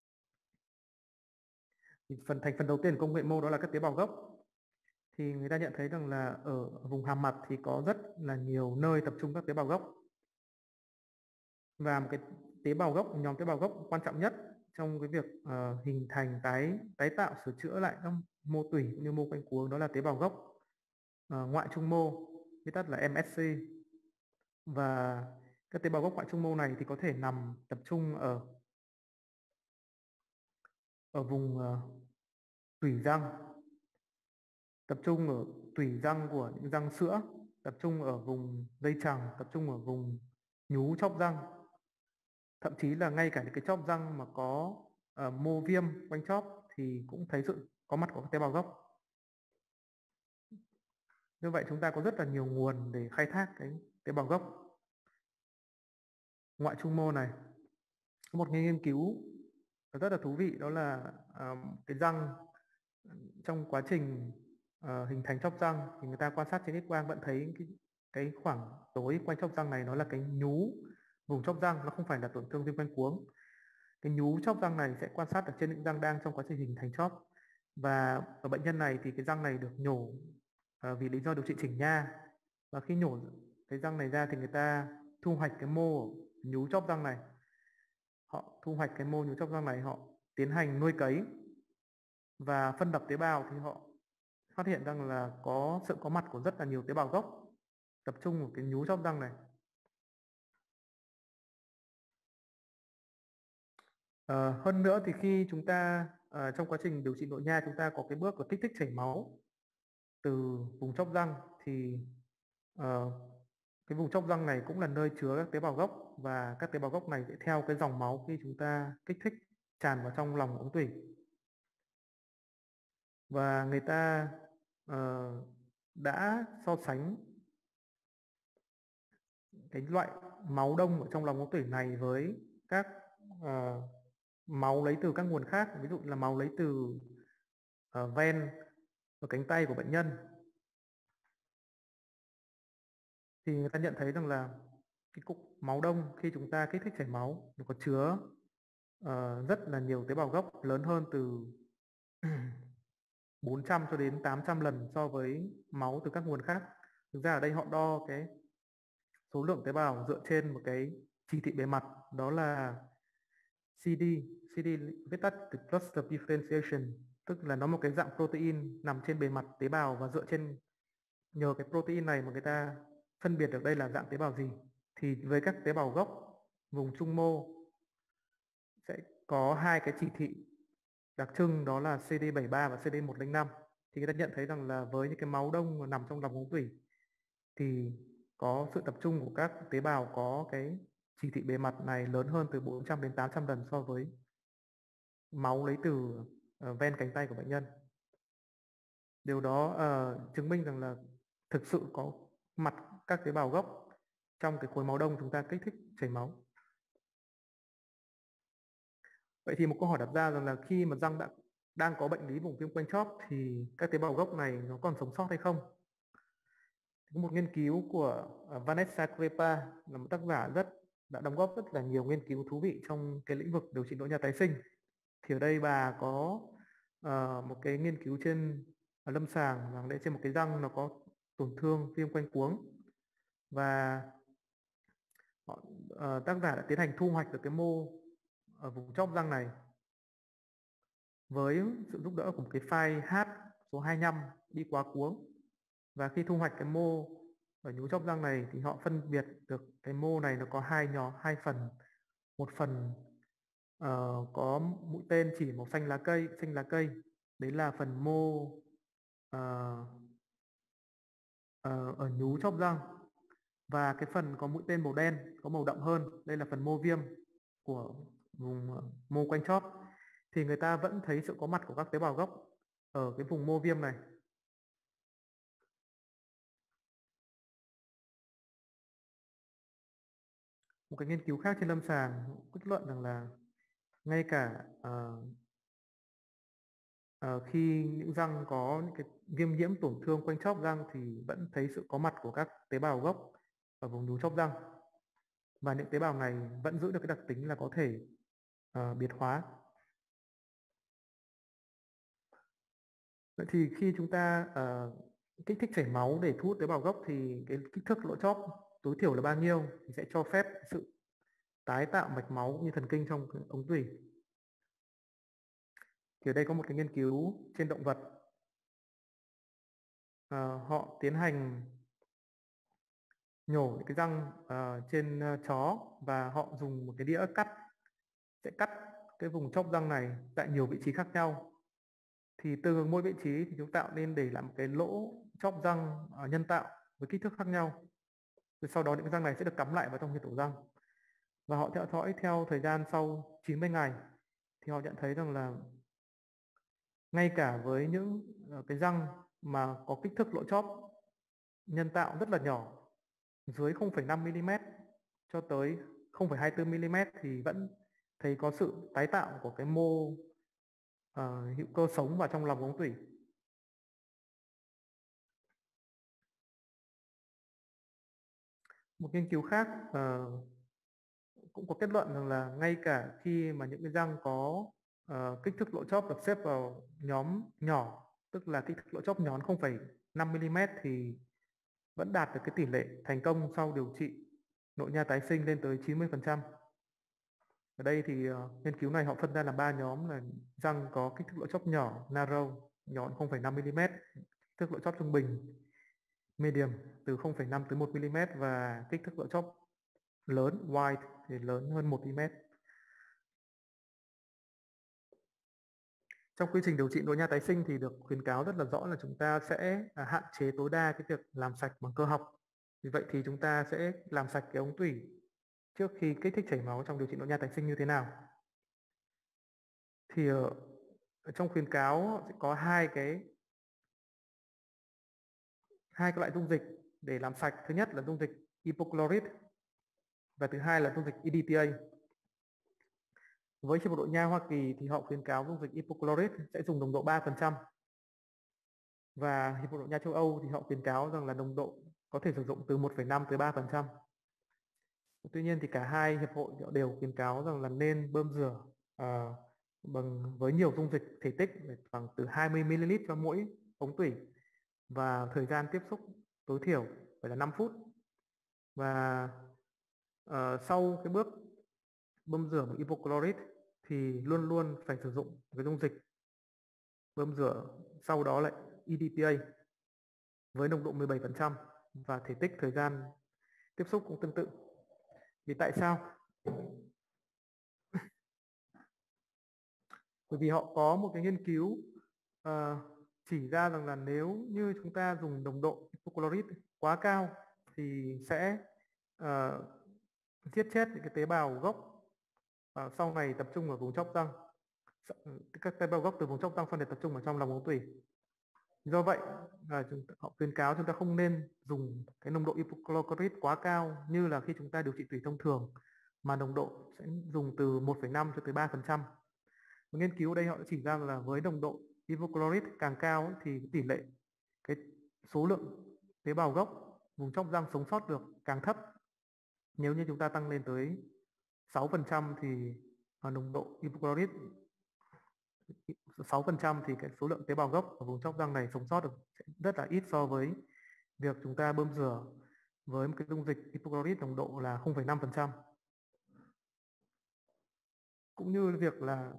Thì thành phần đầu tiên của công nghệ mô đó là các tế bào gốc. Thì người ta nhận thấy rằng là ở vùng hàm mặt thì có rất là nhiều nơi tập trung các tế bào gốc, và một cái tế bào gốc, nhóm tế bào gốc quan trọng nhất trong cái việc hình thành, tái tạo, sửa chữa lại các mô tủy cũng như mô quanh cuống đó là tế bào gốc ngoại trung mô, viết tắt là MSC. Và các tế bào gốc ngoại trung mô này thì có thể nằm tập trung ở vùng tủy răng, tập trung ở tủy răng của những răng sữa, tập trung ở vùng dây chằng, tập trung ở vùng nhú chóp răng, thậm chí là ngay cả những cái chóp răng mà có mô viêm quanh chóp thì cũng thấy sự có mặt của các tế bào gốc. Như vậy chúng ta có rất là nhiều nguồn để khai thác cái tế bào gốc ngoại trung mô này. Có một nghiên cứu rất là thú vị, đó là cái răng trong quá trình hình thành chóp răng thì người ta quan sát trên X-quang vẫn thấy cái khoảng tối quanh chóp răng này nó là cái nhú vùng chóp răng, nó không phải là tổn thương viêm quanh cuống. Cái nhú chóp răng này sẽ quan sát ở trên những răng đang trong quá trình hình thành chóp, và ở bệnh nhân này thì cái răng này được nhổ vì lý do điều trị chỉnh nha, và khi nhổ cái răng này ra thì người ta thu hoạch cái mô nhú chóp răng này, họ thu hoạch cái mô nhú chóp răng này, họ tiến hành nuôi cấy và phân lập tế bào, thì họ phát hiện rằng là có sự có mặt của rất là nhiều tế bào gốc tập trung ở cái nhú chóp răng này. Hơn nữa thì khi chúng ta trong quá trình điều trị nội nha chúng ta có cái bước là kích thích chảy máu từ vùng chóp răng, thì ờ, cái vùng chóp răng này cũng là nơi chứa các tế bào gốc, và các tế bào gốc này sẽ theo cái dòng máu khi chúng ta kích thích tràn vào trong lòng ống tủy. Và người ta đã so sánh cái loại máu đông ở trong lòng ống tủy này với các máu lấy từ các nguồn khác, ví dụ là máu lấy từ ven ở cánh tay của bệnh nhân, thì người ta nhận thấy rằng là cái cục máu đông khi chúng ta kích thích chảy máu nó có chứa rất là nhiều tế bào gốc, lớn hơn từ 400 cho đến 800 lần so với máu từ các nguồn khác. Thực ra ở đây họ đo cái số lượng tế bào dựa trên một cái chỉ thị bề mặt, đó là CD. CD viết tắt từ cluster differentiation, tức là nó một cái dạng protein nằm trên bề mặt tế bào, và dựa trên nhờ cái protein này mà người ta phân biệt được đây là dạng tế bào gì. Thì với các tế bào gốc vùng trung mô sẽ có hai cái chỉ thị đặc trưng, đó là CD73 và CD105. Thì người ta nhận thấy rằng là với những cái máu đông mà nằm trong lòng ống tủy thì có sự tập trung của các tế bào có cái chỉ thị bề mặt này lớn hơn từ 400 đến 800 lần so với máu lấy từ ven cánh tay của bệnh nhân. Điều đó chứng minh rằng là thực sự có mặt các tế bào gốc trong cái khối máu đông chúng ta kích thích chảy máu. Vậy thì một câu hỏi đặt ra rằng là khi mà răng đang có bệnh lý vùng viêm quanh chóp thì các tế bào gốc này nó còn sống sót hay không? Có một nghiên cứu của Vanessa Crepa, là một tác giả đã đóng góp rất là nhiều nghiên cứu thú vị trong cái lĩnh vực điều trị nội nha tái sinh. Thì ở đây bà có một cái nghiên cứu trên lâm sàng, rằng trên một cái răng nó có tổn thương viêm quanh cuống, và tác giả đã tiến hành thu hoạch được cái mô ở vùng chóp răng này với sự giúp đỡ của một cái file H số 25 đi quá cuống. Và khi thu hoạch cái mô ở nhú chóp răng này thì họ phân biệt được cái mô này nó có hai phần. Một phần có mũi tên chỉ màu xanh lá cây, đấy là phần mô ở nhú chóp răng, Và cái phần có mũi tên màu đen, có màu đậm hơn, đây là phần mô viêm của vùng mô quanh chóp, thì người ta vẫn thấy sự có mặt của các tế bào gốc ở cái vùng mô viêm này. Một cái nghiên cứu khác trên lâm sàng kết luận rằng là ngay cả khi những răng có những cái viêm nhiễm tổn thương quanh chóp răng thì vẫn thấy sự có mặt của các tế bào gốc ở vùng nhú chóp răng, và những tế bào này vẫn giữ được cái đặc tính là có thể biệt hóa. Vậy thì khi chúng ta kích thích chảy máu để thu hút tế bào gốc thì cái kích thước lỗ chóp tối thiểu là bao nhiêu thì sẽ cho phép sự tái tạo mạch máu cũng như thần kinh trong ống tủy. Thì ở đây có một cái nghiên cứu trên động vật. Họ tiến hành nhổ những cái răng trên chó, và họ dùng một cái đĩa sẽ cắt cái vùng chóp răng này tại nhiều vị trí khác nhau. Thì từ mỗi vị trí thì chúng tạo nên để làm một cái lỗ chóp răng nhân tạo với kích thước khác nhau. Rồi sau đó những cái răng này sẽ được cắm lại vào trong huyệt ổ răng. Và họ theo dõi theo thời gian sau 90 ngày thì họ nhận thấy rằng là ngay cả với những cái răng mà có kích thước lỗ chóp nhân tạo rất là nhỏ, dưới 0,5 mm cho tới 0,24 mm, thì vẫn thấy có sự tái tạo của cái mô hữu cơ sống vào trong lòng ống tủy. Một nghiên cứu khác cũng có kết luận rằng là ngay cả khi mà những cái răng có kích thước lỗ chóp được xếp vào nhóm nhỏ, tức là kích thước lỗ chóp nhón 0,5 mm, thì vẫn đạt được cái tỷ lệ thành công sau điều trị nội nha tái sinh lên tới 90%. Ở đây thì nghiên cứu này họ phân ra làm 3 nhóm là răng có kích thước lỗ chóp nhỏ narrow nhọn 0,5 mm, kích thước lỗ chóp trung bình medium từ 0,5 tới 1 mm, và kích thước lỗ chóp lớn wide thì lớn hơn 1 mm. Trong quy trình điều trị nội nha tái sinh thì được khuyến cáo rất là rõ là chúng ta sẽ hạn chế tối đa cái việc làm sạch bằng cơ học. Vì vậy thì chúng ta sẽ làm sạch cái ống tủy trước khi kích thích chảy máu trong điều trị nội nha tái sinh như thế nào? Thì ở trong khuyến cáo sẽ có hai cái loại dung dịch để làm sạch. Thứ nhất là dung dịch hypochlorite và thứ hai là dung dịch EDTA. Với Hiệp hội Nội nha Hoa Kỳ thì họ khuyến cáo dung dịch hypochlorite sẽ dùng nồng độ 3%, và Hiệp hội Nội nha châu Âu thì họ khuyến cáo rằng là nồng độ có thể sử dụng từ 1,5 tới 3%. Tuy nhiên thì cả hai hiệp hội đều khuyến cáo rằng là nên bơm rửa bằng với nhiều dung dịch thể tích khoảng từ 20 ml cho mỗi ống tủy, và thời gian tiếp xúc tối thiểu phải là 5 phút. Và sau cái bước bơm rửa bằng hypochlorite thì luôn luôn phải sử dụng cái dung dịch bơm rửa sau đó lại EDTA với nồng độ 17%, và thể tích thời gian tiếp xúc cũng tương tự. Vì tại sao? Bởi vì họ có một cái nghiên cứu chỉ ra rằng là nếu như chúng ta dùng nồng độ hypochlorite quá cao thì sẽ giết chết những cái tế bào gốc sau này tập trung ở vùng chóp răng. Các tế bào gốc từ vùng chóp răng sau này tập trung ở trong lòng ống tủy. Do vậy họ khuyến cáo chúng ta không nên dùng cái nồng độ hypochlorite quá cao như là khi chúng ta điều trị tủy thông thường, mà nồng độ sẽ dùng từ 1,5 cho tới 3%. Nghiên cứu ở đây họ đã chỉ ra là với nồng độ hypochlorite càng cao thì tỷ lệ cái số lượng tế bào gốc vùng chóp răng sống sót được càng thấp. Nếu như chúng ta tăng lên tới 6% thì nồng độ hypochlorite 6% thì cái số lượng tế bào gốc ở vùng chóp răng này sống sót được sẽ rất là ít so với việc chúng ta bơm rửa với một cái dung dịch hypochlorite nồng độ là 0,5%. Cũng như việc là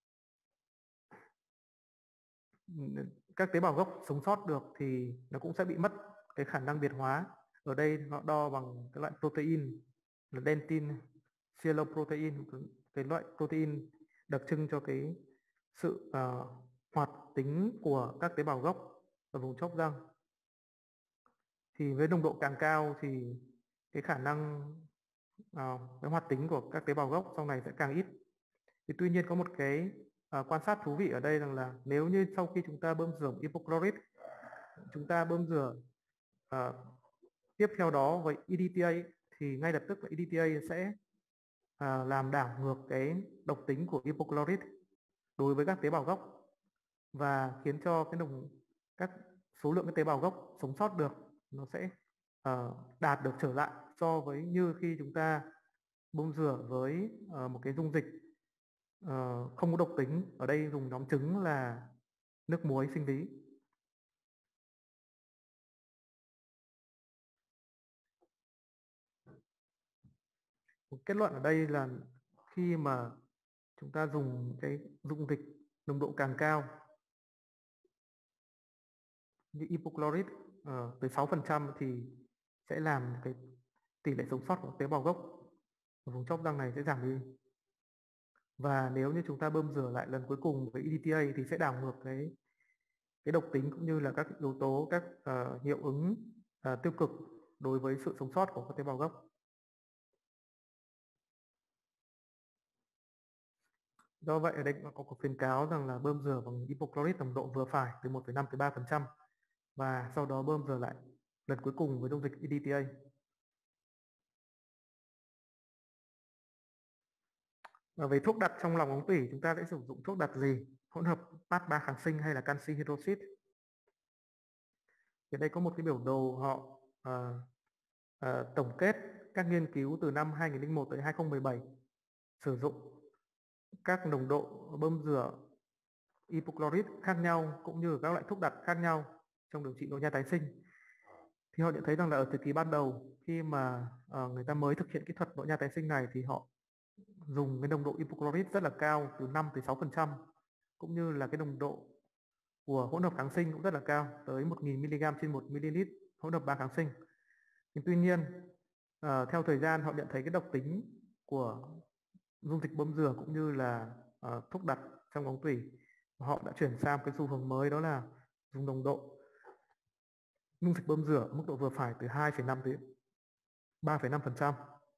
các tế bào gốc sống sót được thì nó cũng sẽ bị mất cái khả năng biệt hóa. Ở đây họ đo bằng cái loại protein là dentin sialoprotein, cái loại protein đặc trưng cho cái sự hoạt tính của các tế bào gốc ở vùng chóp răng. Thì với nồng độ càng cao thì cái khả năng cái hoạt tính của các tế bào gốc sau này sẽ càng ít. Thì tuy nhiên có một cái quan sát thú vị ở đây rằng là nếu như sau khi chúng ta bơm rửa hypochlorite, chúng ta bơm rửa tiếp theo đó với EDTA, thì ngay lập tức là EDTA sẽ làm đảo ngược cái độc tính của hypochlorite đối với các tế bào gốc và khiến cho các số lượng cái tế bào gốc sống sót được nó sẽ đạt được trở lại so với như khi chúng ta bơm rửa với một cái dung dịch không có độc tính, ở đây dùng nhóm trứng là nước muối sinh lý. Một kết luận ở đây là khi mà chúng ta dùng cái dung dịch nồng độ càng cao như hypochlorite tới 6% thì sẽ làm cái tỷ lệ sống sót của tế bào gốc ở vùng chóp răng này sẽ giảm đi. Và nếu như chúng ta bơm rửa lại lần cuối cùng với EDTA thì sẽ đảo ngược cái độc tính cũng như là các yếu tố, các hiệu ứng tiêu cực đối với sự sống sót của các tế bào gốc. Do vậy ở đây có khuyến cáo rằng là bơm rửa bằng hypochlorite nồng độ vừa phải từ 1,5 tới 3% và sau đó bơm rửa lại lần cuối cùng với dung dịch EDTA. Và về thuốc đặt trong lòng ống tủy, chúng ta sẽ sử dụng thuốc đặt gì? Hỗn hợp PAD-3 kháng sinh hay là canxi hydroxit? Thì đây có một cái biểu đồ họ tổng kết các nghiên cứu từ năm 2001 tới 2017 sử dụng các nồng độ bơm rửa hypochlorite khác nhau cũng như các loại thuốc đặt khác nhau trong điều trị nội nha tái sinh. Thì họ nhận thấy rằng là ở thời kỳ ban đầu khi mà người ta mới thực hiện kỹ thuật nội nha tái sinh này thì họ dùng cái nồng độ hypochlorite rất là cao, từ 5 tới 6%, cũng như là cái nồng độ của hỗn hợp kháng sinh cũng rất là cao, tới 1000 mg trên 1 ml hỗn hợp 3 kháng sinh. Nhưng tuy nhiên theo thời gian họ nhận thấy cái độc tính của dung dịch bơm rửa cũng như là thuốc đặt trong ống tủy, họ đã chuyển sang cái xu hướng mới, đó là dùng nồng độ dung dịch bơm rửa mức độ vừa phải từ 2,5 tới 3,5%,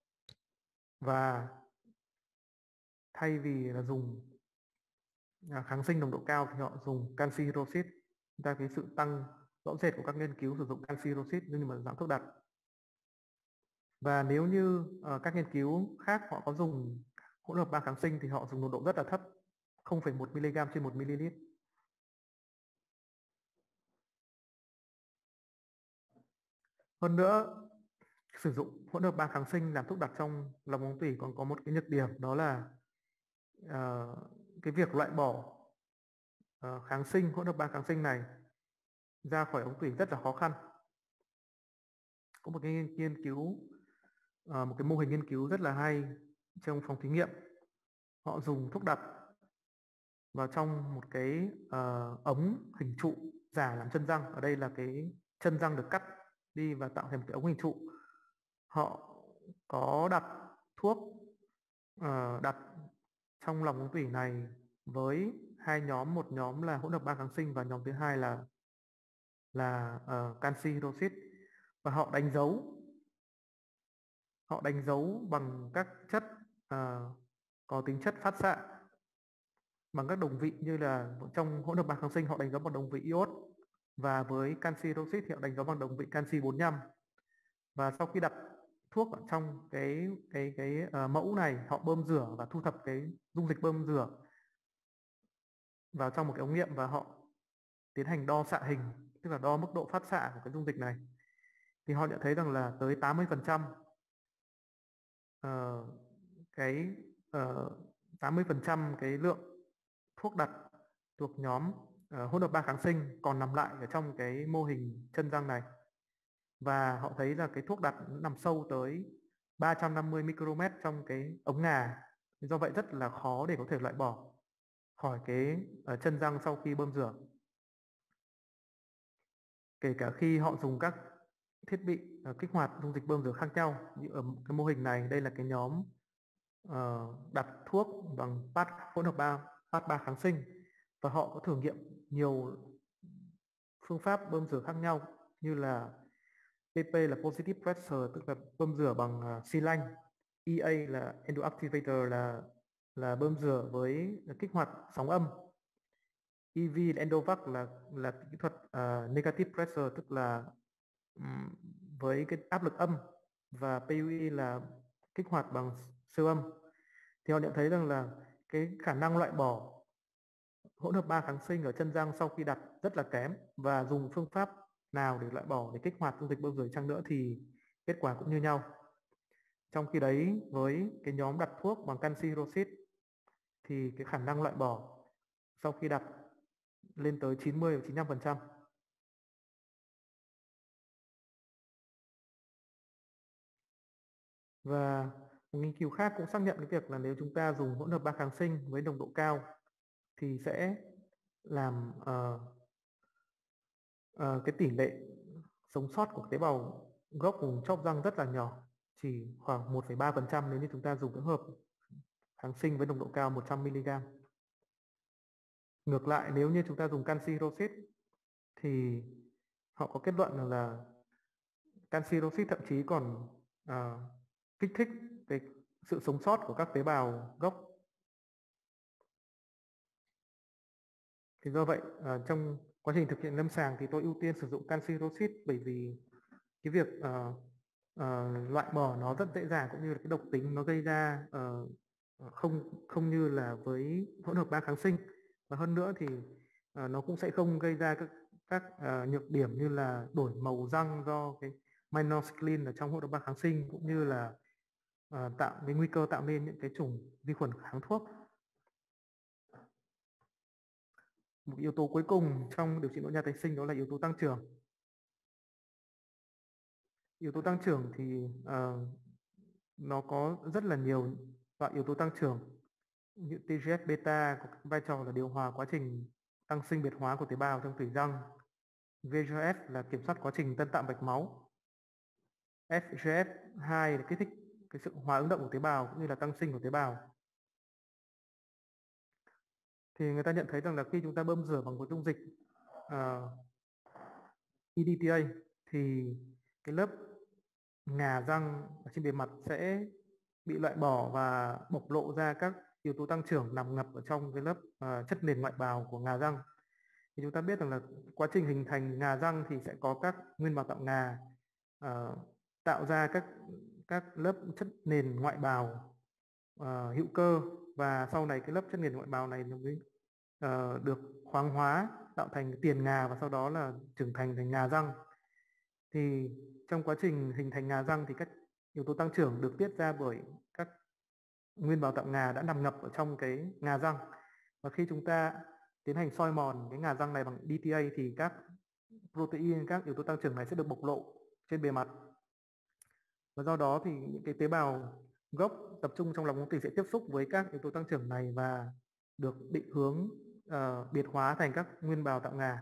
và thay vì là dùng kháng sinh nồng độ cao thì họ dùng canxi hydroxit. Chúng ta thấy sự tăng rõ rệt của các nghiên cứu sử dụng canxi hydroxit nhưng mà dạng thuốc đặt. Và nếu như các nghiên cứu khác họ có dùng hỗn hợp 3 kháng sinh thì họ dùng nồng độ rất là thấp, 0,1 mg trên 1 ml. Hơn nữa, sử dụng hỗn hợp 3 kháng sinh làm thuốc đặt trong lòng ống tủy còn có một cái nhược điểm, đó là cái việc loại bỏ kháng sinh, hỗn hợp 3 kháng sinh này ra khỏi ống tủy rất là khó khăn. Có một cái nghiên cứu, một cái mô hình nghiên cứu rất là hay trong phòng thí nghiệm. Họ dùng thuốc đặt vào trong một cái ống hình trụ giả làm chân răng. Ở đây là cái chân răng được cắt đi và tạo thành một cái ống hình trụ. Họ có đặt thuốc đặt trong lòng ống tủy này với hai nhóm, một nhóm là hỗn hợp 3 kháng sinh và nhóm thứ hai là canxi hydroxit, và họ đánh dấu bằng các chất có tính chất phát xạ bằng các đồng vị, như là trong hỗn hợp 3 kháng sinh họ đánh dấu bằng đồng vị iốt, và với canxi hydroxit thì họ đánh dấu bằng đồng vị canxi 45. Và sau khi đặt thuốc ở trong cái mẫu này, họ bơm rửa và thu thập cái dung dịch bơm rửa vào trong một cái ống nghiệm và họ tiến hành đo xạ hình, tức là đo mức độ phát xạ của cái dung dịch này, thì họ nhận thấy rằng là tới 80% cái 80% cái lượng thuốc đặt thuộc nhóm hỗn hợp 3 kháng sinh còn nằm lại ở trong cái mô hình chân răng này, và họ thấy là cái thuốc đặt nằm sâu tới 350 micromet trong cái ống ngà. Do vậy rất là khó để có thể loại bỏ khỏi cái chân răng sau khi bơm rửa. Kể cả khi họ dùng các thiết bị kích hoạt dung dịch bơm rửa khác nhau, như ở cái mô hình này, đây là cái nhóm đặt thuốc bằng PAD hỗn hợp PAD-3 kháng sinh, và họ có thử nghiệm nhiều phương pháp bơm rửa khác nhau, như là PP là positive pressure, tức là bơm rửa bằng xi lanh. EA là endoactivator, là bơm rửa với kích hoạt sóng âm. EV là endovac, là kỹ thuật negative pressure, tức là với cái áp lực âm. Và PUE là kích hoạt bằng siêu âm. Thì họ nhận thấy rằng là cái khả năng loại bỏ hỗn hợp 3 kháng sinh ở chân răng sau khi đặt rất là kém, và dùng phương pháp nào để loại bỏ, để kích hoạt dung dịch bơm rửa chăng nữa thì kết quả cũng như nhau. Trong khi đấy với cái nhóm đặt thuốc bằng canxi hydroxit thì cái khả năng loại bỏ sau khi đặt lên tới 90 và 95%. Và một nghiên cứu khác cũng xác nhận cái việc là nếu chúng ta dùng hỗn hợp 3 kháng sinh với nồng độ cao thì sẽ làm cái tỷ lệ sống sót của tế bào gốc vùng chóp răng rất là nhỏ, chỉ khoảng 1,3% nếu như chúng ta dùng hỗn hợp kháng sinh với nồng độ cao 100mg. Ngược lại, nếu như chúng ta dùng canxi hydroxit thì họ có kết luận là canxi hydroxit thậm chí còn kích thích cái sự sống sót của các tế bào gốc. Thì do vậy trong quá trình thực hiện lâm sàng thì tôi ưu tiên sử dụng canxi hydroxit, bởi vì cái việc loại bỏ nó rất dễ dàng, cũng như là cái độc tính nó gây ra không như là với hỗn hợp 3 kháng sinh. Và hơn nữa thì nó cũng sẽ không gây ra các nhược điểm như là đổi màu răng do cái minoxidil ở trong hỗn hợp 3 kháng sinh, cũng như là tạo cái nguy cơ tạo nên những cái chủng vi khuẩn kháng thuốc. Một yếu tố cuối cùng trong điều trị nội nha tái sinh đó là yếu tố tăng trưởng. Yếu tố tăng trưởng thì nó có rất là nhiều loại yếu tố tăng trưởng, như TGF beta có vai trò là điều hòa quá trình tăng sinh biệt hóa của tế bào trong tủy răng. VEGF là kiểm soát quá trình tân tạo mạch máu. FGF2 là kích thích cái sự hòa ứng động của tế bào cũng như là tăng sinh của tế bào. Thì người ta nhận thấy rằng là khi chúng ta bơm rửa bằng một dung dịch EDTA thì cái lớp ngà răng ở trên bề mặt sẽ bị loại bỏ và bộc lộ ra các yếu tố tăng trưởng nằm ngập ở trong cái lớp chất nền ngoại bào của ngà răng. Thì chúng ta biết rằng là quá trình hình thành ngà răng thì sẽ có các nguyên bào tạo ngà tạo ra các lớp chất nền ngoại bào hữu cơ, và sau này cái lớp chất nền ngoại bào này nó mới được khoáng hóa tạo thành tiền ngà, và sau đó là trưởng thành thành ngà răng. Thì trong quá trình hình thành ngà răng thì các yếu tố tăng trưởng được tiết ra bởi các nguyên bào tạo ngà đã nằm ngập ở trong cái ngà răng, và khi chúng ta tiến hành soi mòn cái ngà răng này bằng DTA thì các protein, các yếu tố tăng trưởng này sẽ được bộc lộ trên bề mặt, và do đó thì những cái tế bào gốc tập trung trong lòng ống tủy sẽ tiếp xúc với các yếu tố tăng trưởng này và được định hướng biệt hóa thành các nguyên bào tạo ngà.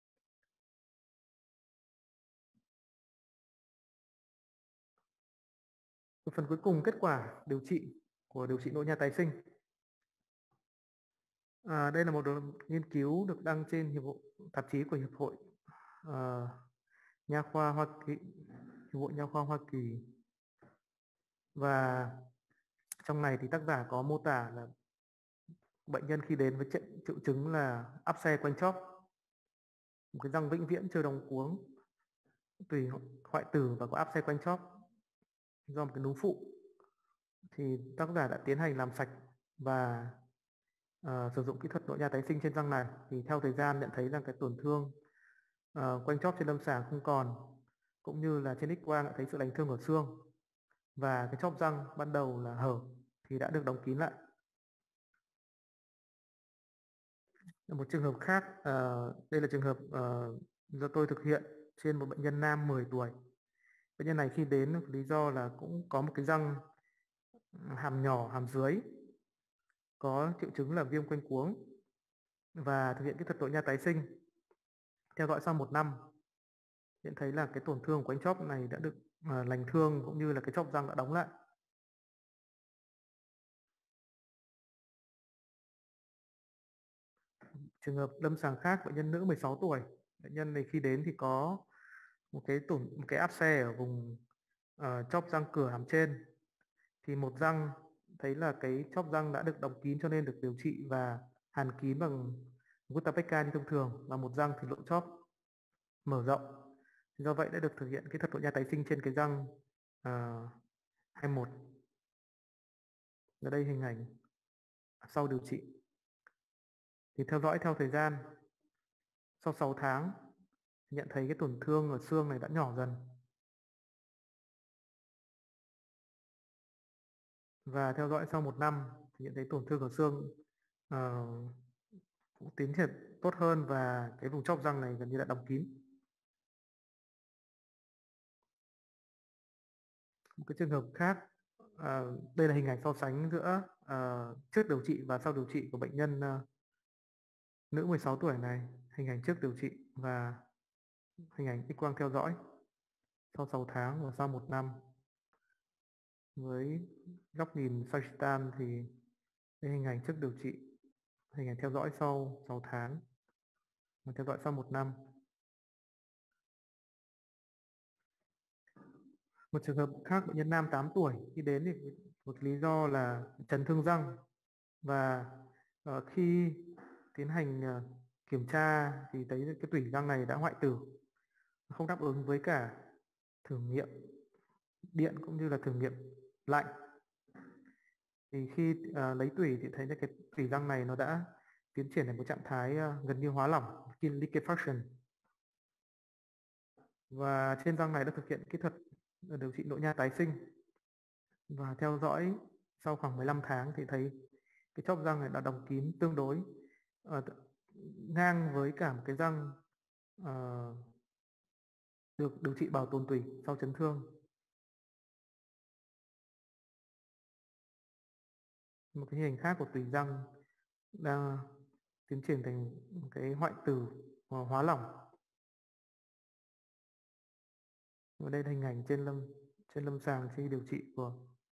Phần cuối cùng, kết quả điều trị của điều trị nội nha tái sinh. Đây là một nghiên cứu được đăng trên tạp chí của Hiệp hội Nha khoa Hoa Kỳ, Hiệp hội Nha khoa Hoa Kỳ. Và trong này thì tác giả có mô tả là bệnh nhân khi đến với triệu chứng là áp xe quanh chóp, một cái răng vĩnh viễn chưa đóng cuống, tùy hoại tử và có áp xe quanh chóp do một cái núm phụ. Thì tác giả đã tiến hành làm sạch và sử dụng kỹ thuật nội nha tái sinh trên răng này. Thì theo thời gian nhận thấy rằng cái tổn thương quanh chóp trên lâm sàng không còn, cũng như là trên X-quang đã thấy sự lành thương ở xương, và cái chóp răng ban đầu là hở thì đã được đóng kín lại. Một trường hợp khác, đây là trường hợp do tôi thực hiện trên một bệnh nhân nam 10 tuổi. Bệnh nhân này khi đến lý do là cũng có một cái răng hàm nhỏ, hàm dưới, có triệu chứng là viêm quanh cuống, và thực hiện kỹ thuật nội nha tái sinh. Theo dõi sau 1 năm, nhận thấy là cái tổn thương của quanh chóp này đã được lành thương, cũng như là cái chóp răng đã đóng lại. Trường hợp lâm sàng khác, bệnh nhân nữ 16 tuổi. Bệnh nhân này khi đến thì có một cái áp xe ở vùng chóp răng cửa hàm trên, thì một răng thấy là cái chóp răng đã được đóng kín cho nên được điều trị và hàn kín bằng Guttapeca như thông thường, và một răng thì lỗ chóp mở rộng. Do vậy đã được thực hiện cái thuật nội nha tái sinh trên cái răng 21. Ở đây hình ảnh sau điều trị. Thì theo dõi theo thời gian, sau 6 tháng nhận thấy cái tổn thương ở xương này đã nhỏ dần. Và theo dõi sau 1 năm thì nhận thấy tổn thương ở xương cũng tiến triển tốt hơn và cái vùng chóp răng này gần như đã đóng kín. Một cái trường hợp khác, đây là hình ảnh so sánh giữa trước điều trị và sau điều trị của bệnh nhân nữ 16 tuổi này, hình ảnh trước điều trị và hình ảnh X-quang theo dõi sau 6 tháng và sau 1 năm. Với góc nhìn sagittal thì đây hình ảnh trước điều trị, hình ảnh theo dõi sau 6 tháng và theo dõi sau 1 năm. Một trường hợp khác, bệnh nhân nam 8 tuổi khi đến thì một lý do là chấn thương răng, và khi tiến hành kiểm tra thì thấy cái tủy răng này đã hoại tử, không đáp ứng với cả thử nghiệm điện cũng như là thử nghiệm lạnh. Thì khi lấy tủy thì thấy cái tủy răng này nó đã tiến triển đến một trạng thái gần như hóa lỏng, liquefaction. Và trên răng này đã thực hiện kỹ thuật điều trị nội nha tái sinh, và theo dõi sau khoảng 15 tháng thì thấy cái chóp răng này đã đóng kín tương đối ngang với cả một cái răng được điều trị bảo tồn tủy sau chấn thương. Một cái hình khác của tủy răng đang tiến triển thành một cái hoại tử hóa lỏng. Và đây là hình ảnh trên lâm sàng khi điều trị của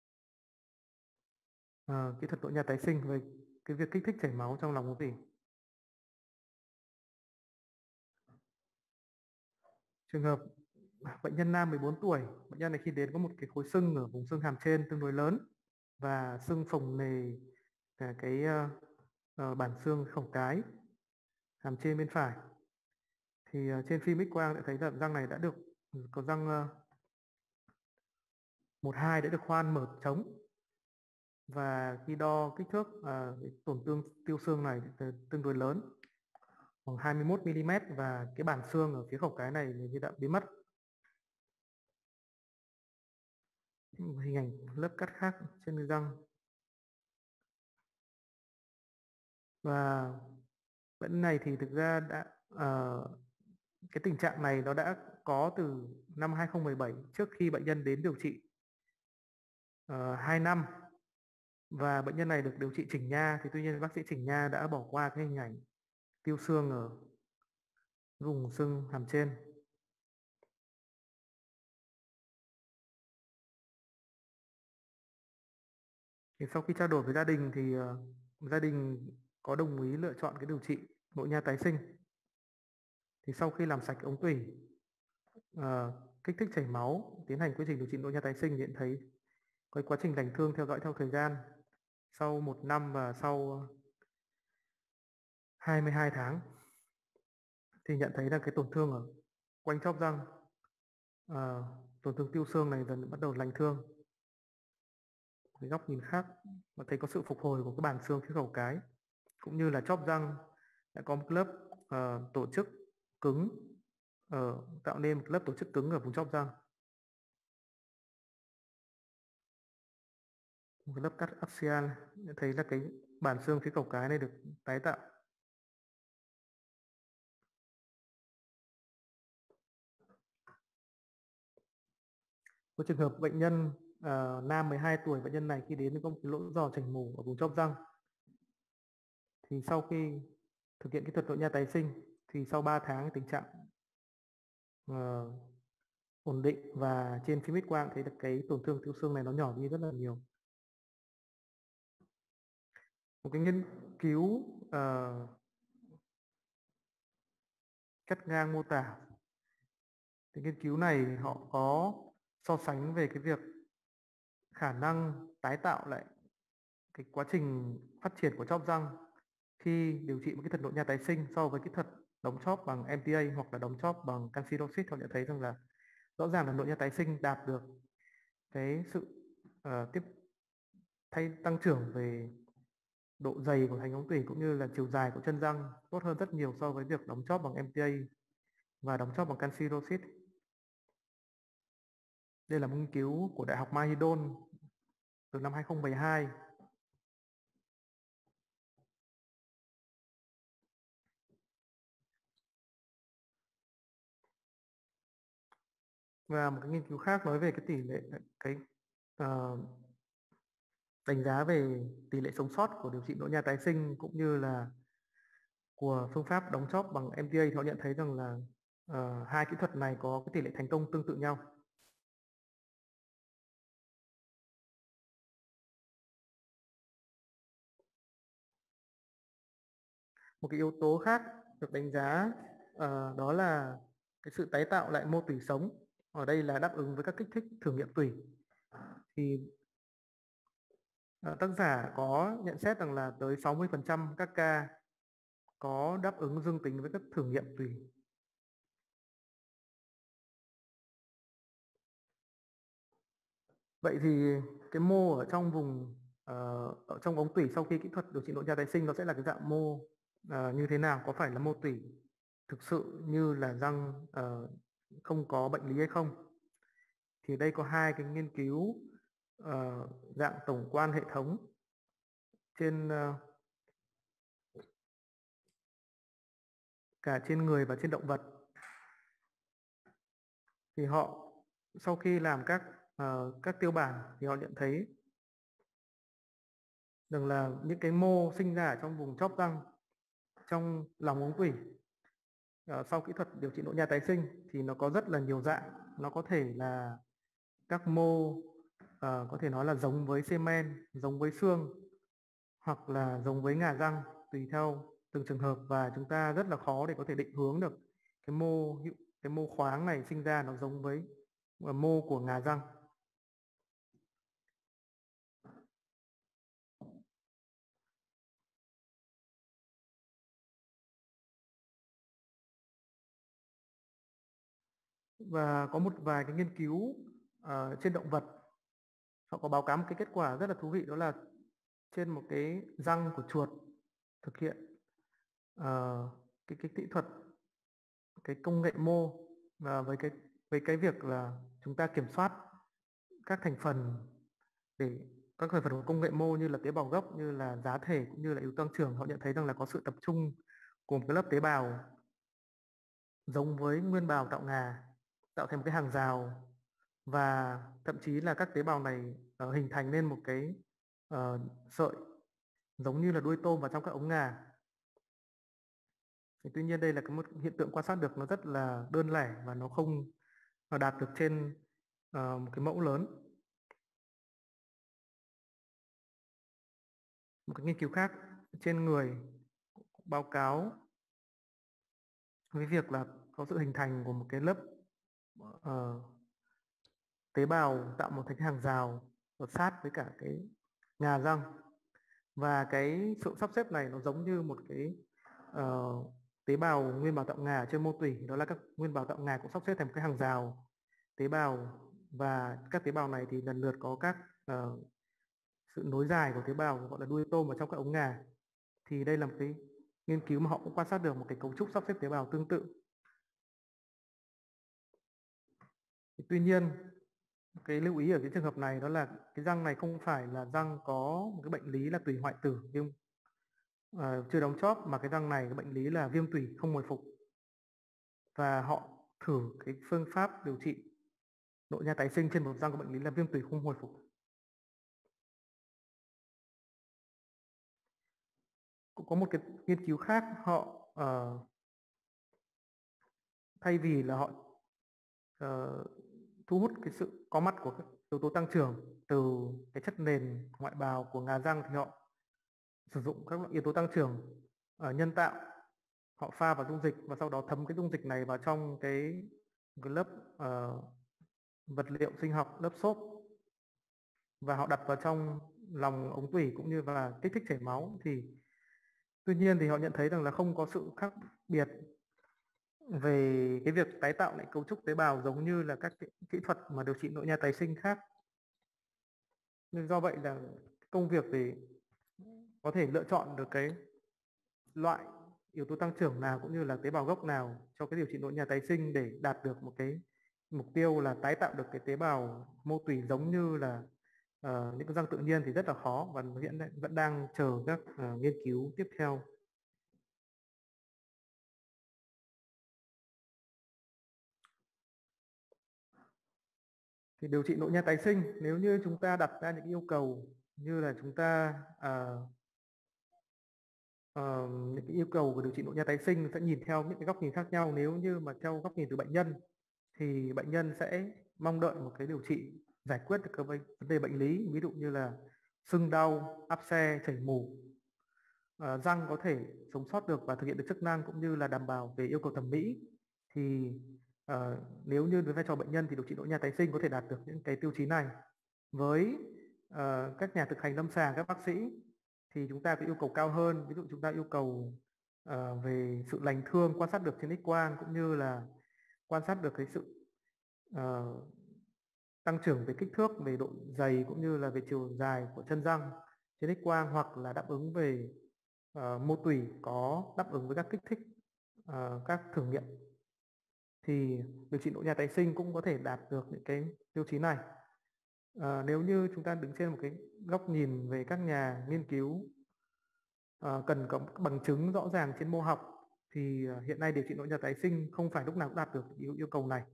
kỹ thuật nội nha tái sinh về cái việc kích thích chảy máu trong lòng ống tủy. Trường hợp bệnh nhân nam 14 tuổi, bệnh nhân này khi đến có một cái khối sưng ở vùng xương hàm trên tương đối lớn và sưng phồng nề cái bản xương khẩu cái hàm trên bên phải. Thì trên phim X-quang đã thấy là răng này đã được có răng 1-2 đã được khoan mở trống, và khi đo kích thước tổn thương tiêu xương này tương đối lớn, khoảng 21 mm, và cái bản xương ở phía khẩu cái này như đã biến mất. Hình ảnh lớp cắt khác trên răng. Và bệnh này thì thực ra đã cái tình trạng này nó đã có từ năm 2017, trước khi bệnh nhân đến điều trị 2 năm, và bệnh nhân này được điều trị chỉnh nha. Thì tuy nhiên bác sĩ chỉnh nha đã bỏ qua cái hình ảnh tiêu xương ở vùng xương hàm trên. Thì sau khi trao đổi với gia đình thì gia đình có đồng ý lựa chọn cái điều trị nội nha tái sinh. Thì sau khi làm sạch ống tủy, kích thích chảy máu, tiến hành quy trình điều trị nội nha tái sinh, nhận thấy cái quá trình lành thương theo dõi theo thời gian sau 1 năm và sau 22 tháng thì nhận thấy là cái tổn thương ở quanh chóp răng, tổn thương tiêu xương này dần bắt đầu lành thương. Cái góc nhìn khác mà thấy có sự phục hồi của cái bản xương phía khẩu cái, cũng như là chóp răng đã có một lớp tổ chức cứng, tạo nên một lớp tổ chức cứng ở vùng chóp răng, một cái lớp cắt axial. Thấy là cái bản xương phía khẩu cái này được tái tạo. Có trường hợp bệnh nhân nam 12 tuổi, bệnh nhân này khi đến có một cái lỗ giò chảy mủ ở vùng chóp răng. Thì sau khi thực hiện kỹ thuật nội nha tái sinh thì sau 3 tháng tình trạng ổn định, và trên phim X-quang thấy được cái tổn thương tiêu xương này nó nhỏ đi rất là nhiều. Một cái nghiên cứu cắt ngang mô tả Thì nghiên cứu này họ có so sánh về cái việc khả năng tái tạo lại cái quá trình phát triển của chóp răng khi điều trị một kỹ thuật nội nha tái sinh so với kỹ thuật đóng chóp bằng MTA hoặc là đóng chóp bằng canxi oxit. Họ nhận thấy rằng là rõ ràng là nội nha tái sinh đạt được cái sự tiếp tăng trưởng về độ dày của thành ống tủy cũng như là chiều dài của chân răng tốt hơn rất nhiều so với việc đóng chóp bằng MTA và đóng chóp bằng canxi oxit. Đây là một nghiên cứu của Đại học Mahidol từ năm 2012. Và một cái nghiên cứu khác nói về cái tỷ lệ đánh giá về tỷ lệ sống sót của điều trị nội nha tái sinh cũng như là của phương pháp đóng chóp bằng MTA, thì họ nhận thấy rằng là hai kỹ thuật này có cái tỷ lệ thành công tương tự nhau. Một cái yếu tố khác được đánh giá đó là cái sự tái tạo lại mô tủy sống. Ở đây là đáp ứng với các kích thích thử nghiệm tủy. Thì tác giả có nhận xét rằng là tới 60% các ca có đáp ứng dương tính với các thử nghiệm tủy. Vậy thì cái mô ở trong vùng ở trong ống tủy sau khi kỹ thuật điều trị nội nha tái sinh nó sẽ là cái dạng mô như thế nào? Có phải là mô tủy thực sự như là răng không có bệnh lý hay không? Thì đây có hai cái nghiên cứu dạng tổng quan hệ thống trên cả trên người và trên động vật. Thì họ sau khi làm các tiêu bản thì họ nhận thấy rằng là những cái mô sinh ra ở trong vùng chóp răng trong lòng ống tủy sau kỹ thuật điều trị nội nha tái sinh thì nó có rất là nhiều dạng. Nó có thể là các mô có thể nói là giống với xê men, giống với xương hoặc là giống với ngà răng tùy theo từng trường hợp, và chúng ta rất là khó để có thể định hướng được cái mô khoáng này sinh ra nó giống với mô của ngà răng. Và có một vài cái nghiên cứu trên động vật, họ có báo cáo một cái kết quả rất là thú vị, đó là trên một cái răng của chuột thực hiện cái kỹ thuật, cái công nghệ mô, và với cái việc là chúng ta kiểm soát các thành phần để các thành phần của công nghệ mô như là tế bào gốc, như là giá thể cũng như là yếu tố tăng trưởng. Họ nhận thấy rằng là có sự tập trung của một cái lớp tế bào giống với nguyên bào tạo ngà, tạo thành một cái hàng rào, và thậm chí là các tế bào này hình thành nên một cái sợi giống như là đuôi tôm vào trong các ống ngà. Tuy nhiên đây là một hiện tượng quan sát được nó rất là đơn lẻ và nó không đạt được trên một cái mẫu lớn. Một cái nghiên cứu khác trên người báo cáo với việc là có sự hình thành của một cái lớp tế bào tạo một thành hàng rào ở sát với cả cái ngà răng, và cái sự sắp xếp này nó giống như một cái tế bào nguyên bào tạo ngà trên mô tủy, đó là các nguyên bào tạo ngà cũng sắp xếp thành một cái hàng rào tế bào, và các tế bào này thì lần lượt có các sự nối dài của tế bào gọi là đuôi tôm ở trong các ống ngà. Thì đây là một cái nghiên cứu mà họ cũng quan sát được một cái cấu trúc sắp xếp tế bào tương tự. Tuy nhiên cái lưu ý ở cái trường hợp này đó là cái răng này không phải là răng có một cái bệnh lý là tủy hoại tử viêm chưa đóng chóp, mà cái răng này cái bệnh lý là viêm tủy không hồi phục, và họ thử cái phương pháp điều trị nội nha tái sinh trên một răng có bệnh lý là viêm tủy không hồi phục. Cũng có một cái nghiên cứu khác, họ thay vì là họ thu hút cái sự có mặt của các yếu tố tăng trưởng từ cái chất nền ngoại bào của ngà răng, thì họ sử dụng các loại yếu tố tăng trưởng nhân tạo. Họ pha vào dung dịch và sau đó thấm cái dung dịch này vào trong cái cái lớp vật liệu sinh học, lớp xốp, và họ đặt vào trong lòng ống tủy cũng như là kích thích chảy máu. Thì tuy nhiên thì họ nhận thấy rằng là không có sự khác biệt về cái việc tái tạo lại cấu trúc tế bào giống như là các kỹ thuật mà điều trị nội nha tái sinh khác. Nên do vậy là công việc để có thể lựa chọn được cái loại yếu tố tăng trưởng nào cũng như là tế bào gốc nào cho cái điều trị nội nha tái sinh để đạt được một cái mục tiêu là tái tạo được cái tế bào mô tủy giống như là những cái răng tự nhiên thì rất là khó, và hiện vẫn đang chờ các nghiên cứu tiếp theo. Thì điều trị nội nha tái sinh, nếu như chúng ta đặt ra những yêu cầu như là chúng ta những cái yêu cầu của điều trị nội nha tái sinh sẽ nhìn theo những cái góc nhìn khác nhau. Nếu như mà theo góc nhìn từ bệnh nhân thì bệnh nhân sẽ mong đợi một cái điều trị giải quyết được các vấn đề bệnh lý, ví dụ như là sưng đau, áp xe, chảy mủ, răng có thể sống sót được và thực hiện được chức năng cũng như là đảm bảo về yêu cầu thẩm mỹ. Thì nếu như với vai trò bệnh nhân thì điều trị nội nha tái sinh có thể đạt được những cái tiêu chí này. Với các nhà thực hành lâm sàng, các bác sĩ thì chúng ta có yêu cầu cao hơn. Ví dụ chúng ta yêu cầu về sự lành thương quan sát được trên X-quang, cũng như là quan sát được cái sự tăng trưởng về kích thước, về độ dày cũng như là về chiều dài của chân răng trên X-quang, hoặc là đáp ứng về mô tủy có đáp ứng với các kích thích, các thử nghiệm. Thì điều trị nội nha tái sinh cũng có thể đạt được những cái tiêu chí này. Nếu như chúng ta đứng trên một cái góc nhìn về các nhà nghiên cứu cần có bằng chứng rõ ràng trên mô học thì hiện nay điều trị nội nha tái sinh không phải lúc nào cũng đạt được yêu cầu này.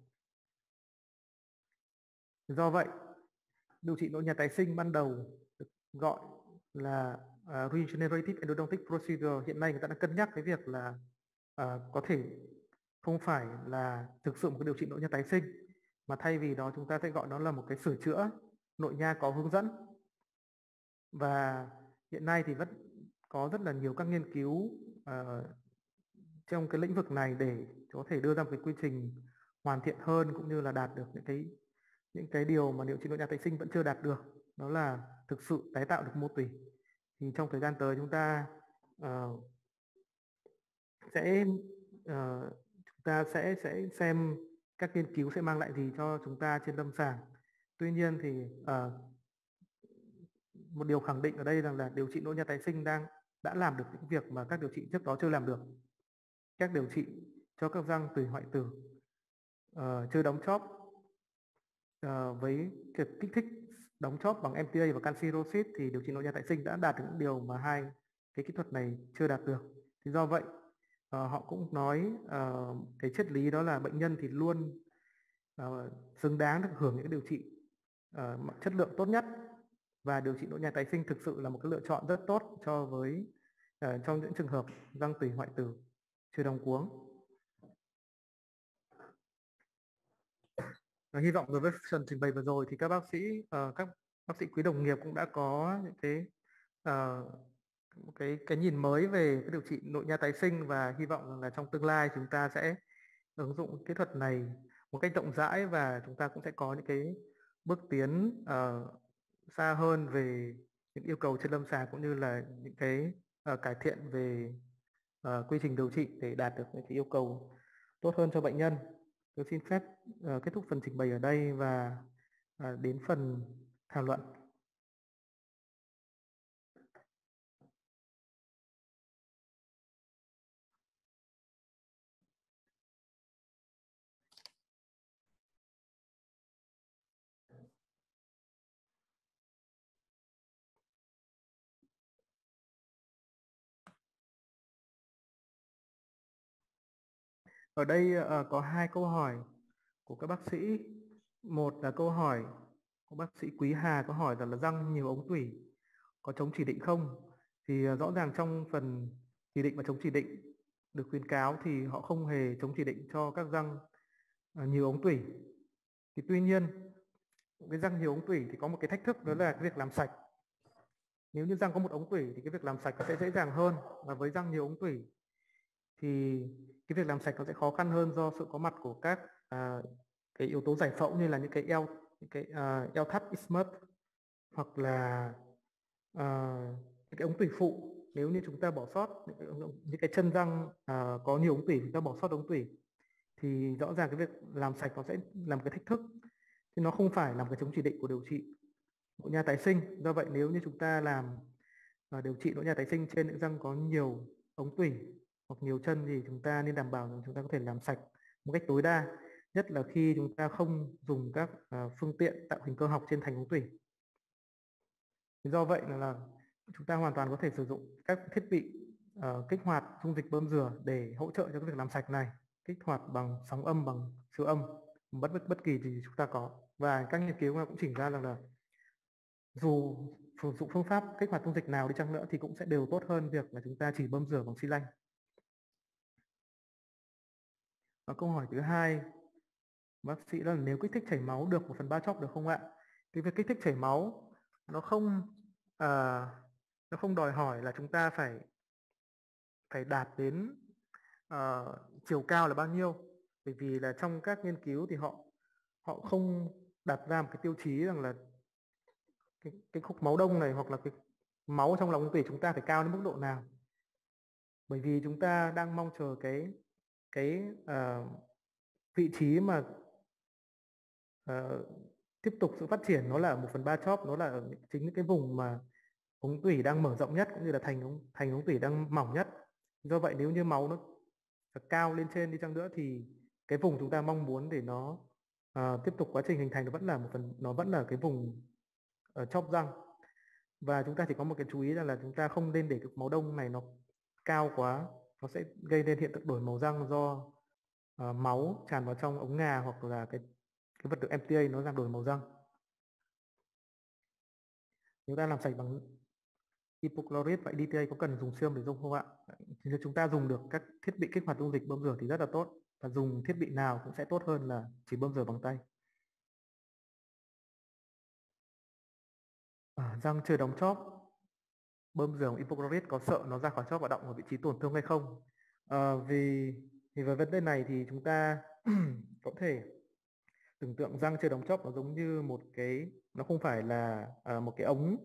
Do vậy, điều trị nội nha tái sinh ban đầu được gọi là regenerative endodontic procedure. Hiện nay người ta đang cân nhắc cái việc là có thể không phải là thực sự một cái điều trị nội nha tái sinh, mà thay vì đó chúng ta sẽ gọi nó là một cái sửa chữa nội nha có hướng dẫn. Và hiện nay thì vẫn có rất là nhiều các nghiên cứu trong cái lĩnh vực này để có thể đưa ra một cái quy trình hoàn thiện hơn, cũng như là đạt được những cái điều mà điều trị nội nha tái sinh vẫn chưa đạt được, đó là thực sự tái tạo được mô tủy. Thì trong thời gian tới chúng ta sẽ xem các nghiên cứu sẽ mang lại gì cho chúng ta trên lâm sàng. Tuy nhiên thì một điều khẳng định ở đây rằng là điều trị nội nha tái sinh đã làm được những việc mà các điều trị trước đó chưa làm được. Các điều trị cho các răng tủy hoại tử chưa đóng chóp với việc kích thích đóng chóp bằng MTA và canxi rosit thì điều trị nội nha tái sinh đã đạt được những điều mà hai cái kỹ thuật này chưa đạt được. Thì do vậy họ cũng nói cái triết lý đó là bệnh nhân thì luôn xứng đáng được hưởng những điều trị chất lượng tốt nhất, và điều trị nội nha tái sinh thực sự là một cái lựa chọn rất tốt cho với trong những trường hợp răng tủy hoại tử chưa đóng cuống. Hy vọng với phần trình bày vừa rồi thì các bác sĩ quý đồng nghiệp cũng đã có những cái nhìn mới về cái điều trị nội nha tái sinh, và hy vọng rằng là trong tương lai chúng ta sẽ ứng dụng kỹ thuật này một cách rộng rãi, và chúng ta cũng sẽ có những cái bước tiến xa hơn về những yêu cầu trên lâm sàng, cũng như là những cái cải thiện về quy trình điều trị để đạt được những cái yêu cầu tốt hơn cho bệnh nhân. Tôi xin phép kết thúc phần trình bày ở đây và đến phần thảo luận. Ở đây có hai câu hỏi của các bác sĩ. Một là câu hỏi của bác sĩ Quý Hà, có hỏi rằng là răng nhiều ống tủy có chống chỉ định không? Thì rõ ràng trong phần chỉ định và chống chỉ định được khuyến cáo thì họ không hề chống chỉ định cho các răng nhiều ống tủy. Thì tuy nhiên cái răng nhiều ống tủy thì có một cái thách thức, đó là cái việc làm sạch. Nếu như răng có một ống tủy thì cái việc làm sạch sẽ dễ dàng hơn, và với răng nhiều ống tủy thì cái việc làm sạch nó sẽ khó khăn hơn do sự có mặt của các cái yếu tố giải phẫu như là những cái eo thắt isthmus, hoặc là những cái ống tủy phụ. Nếu như chúng ta bỏ sót những cái chân răng có nhiều ống tủy, chúng ta bỏ sót ống tủy thì rõ ràng cái việc làm sạch nó sẽ là một cái thách thức, chứ nó không phải là một cái chống chỉ định của điều trị nội nha tái sinh. Do vậy nếu như chúng ta làm điều trị nội nha tái sinh trên những răng có nhiều ống tủy hoặc nhiều chân thì chúng ta nên đảm bảo rằng chúng ta có thể làm sạch một cách tối đa, nhất là khi chúng ta không dùng các phương tiện tạo hình cơ học trên thành ống tủy. Do vậy là chúng ta hoàn toàn có thể sử dụng các thiết bị kích hoạt dung dịch bơm rửa để hỗ trợ cho cái việc làm sạch này, kích hoạt bằng sóng âm, bằng siêu âm, bất kỳ gì chúng ta có. Và các nghiên cứu cũng chỉ ra rằng là dù sử dụng phương pháp kích hoạt dung dịch nào đi chăng nữa thì cũng sẽ đều tốt hơn việc là chúng ta chỉ bơm rửa bằng xi lanh. Và câu hỏi thứ hai, bác sĩ là nếu kích thích chảy máu được 1/3 chóp được không ạ? Cái việc kích thích chảy máu nó không đòi hỏi là chúng ta phải đạt đến chiều cao là bao nhiêu, bởi vì là trong các nghiên cứu thì họ không đặt ra một cái tiêu chí rằng là cái khúc máu đông này hoặc là cái máu trong lòng tủy chúng ta phải cao đến mức độ nào, bởi vì chúng ta đang mong chờ cái vị trí mà tiếp tục sự phát triển nó là 1/3 chóp, nó là ở chính những cái vùng mà ống tủy đang mở rộng nhất cũng như là thành ống tủy đang mỏng nhất. Do vậy nếu như máu nó cao lên trên đi chăng nữa thì cái vùng chúng ta mong muốn để nó tiếp tục quá trình hình thành nó vẫn là cái vùng chóp răng. Và chúng ta chỉ có một cái chú ý là chúng ta không nên để cái máu đông này nó cao quá, nó sẽ gây nên hiện tượng đổi màu răng do máu tràn vào trong ống ngà hoặc là cái vật liệu MTA nó làm đổi màu răng. Chúng ta làm sạch bằng hypochlorite và DTA có cần dùng siêu âm để dùng không ạ? Nếu chúng ta dùng được các thiết bị kích hoạt dung dịch bơm rửa thì rất là tốt, và dùng thiết bị nào cũng sẽ tốt hơn là chỉ bơm rửa bằng tay. Răng chưa đóng chóp, bơm rửa hypochlorite có sợ nó ra khỏi chóp và đọng ở vị trí tổn thương hay không? Vì về vấn đề này thì chúng ta có thể tưởng tượng răng chưa đóng chóp nó giống như nó không phải là một cái ống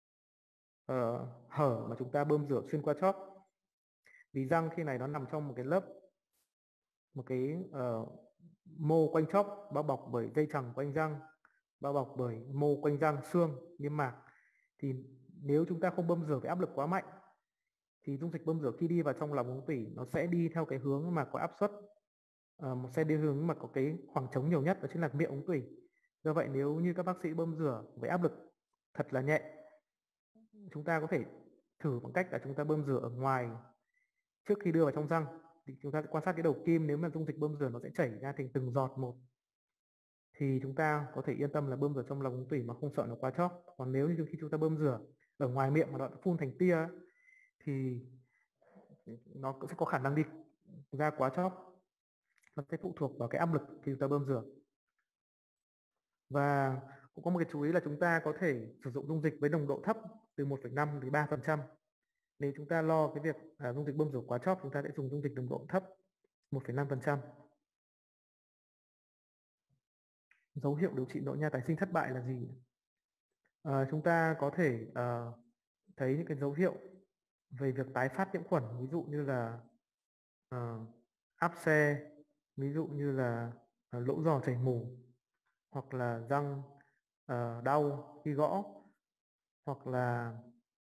hở mà chúng ta bơm rửa xuyên qua chóp. Vì răng khi này nó nằm trong một cái mô quanh chóp bao bọc bởi dây chằng quanh răng, bao bọc bởi mô quanh răng, xương, niêm mạc. Thì nếu chúng ta không bơm rửa với áp lực quá mạnh thì dung dịch bơm rửa khi đi vào trong lòng ống tủy nó sẽ đi theo cái hướng mà có áp suất, sẽ đi hướng mà có cái khoảng trống nhiều nhất, đó chính là miệng ống tủy. Do vậy nếu như các bác sĩ bơm rửa với áp lực thật là nhẹ, chúng ta có thể thử bằng cách là chúng ta bơm rửa ở ngoài trước khi đưa vào trong răng. Thì chúng ta sẽ quan sát cái đầu kim, nếu mà dung dịch bơm rửa nó sẽ chảy ra thành từng giọt một thì chúng ta có thể yên tâm là bơm rửa trong lòng ống tủy mà không sợ nó quá chóp. Còn nếu như khi chúng ta bơm rửa ở ngoài miệng mà nó phun thành tia thì nó sẽ có khả năng đi ra quá chóp. Nó sẽ phụ thuộc vào cái áp lực khi chúng ta bơm rửa. Và cũng có một cái chú ý là chúng ta có thể sử dụng dung dịch với nồng độ thấp từ 1,5 đến 3%. Nếu chúng ta lo cái việc dung dịch bơm rửa quá chóp, chúng ta sẽ dùng dung dịch nồng độ thấp 1,5%. Dấu hiệu điều trị nội nha tái sinh thất bại là gì? Chúng ta có thể thấy những cái dấu hiệu về việc tái phát nhiễm khuẩn, ví dụ như là áp xe, ví dụ như là lỗ giò chảy mủ, hoặc là răng đau khi gõ, hoặc là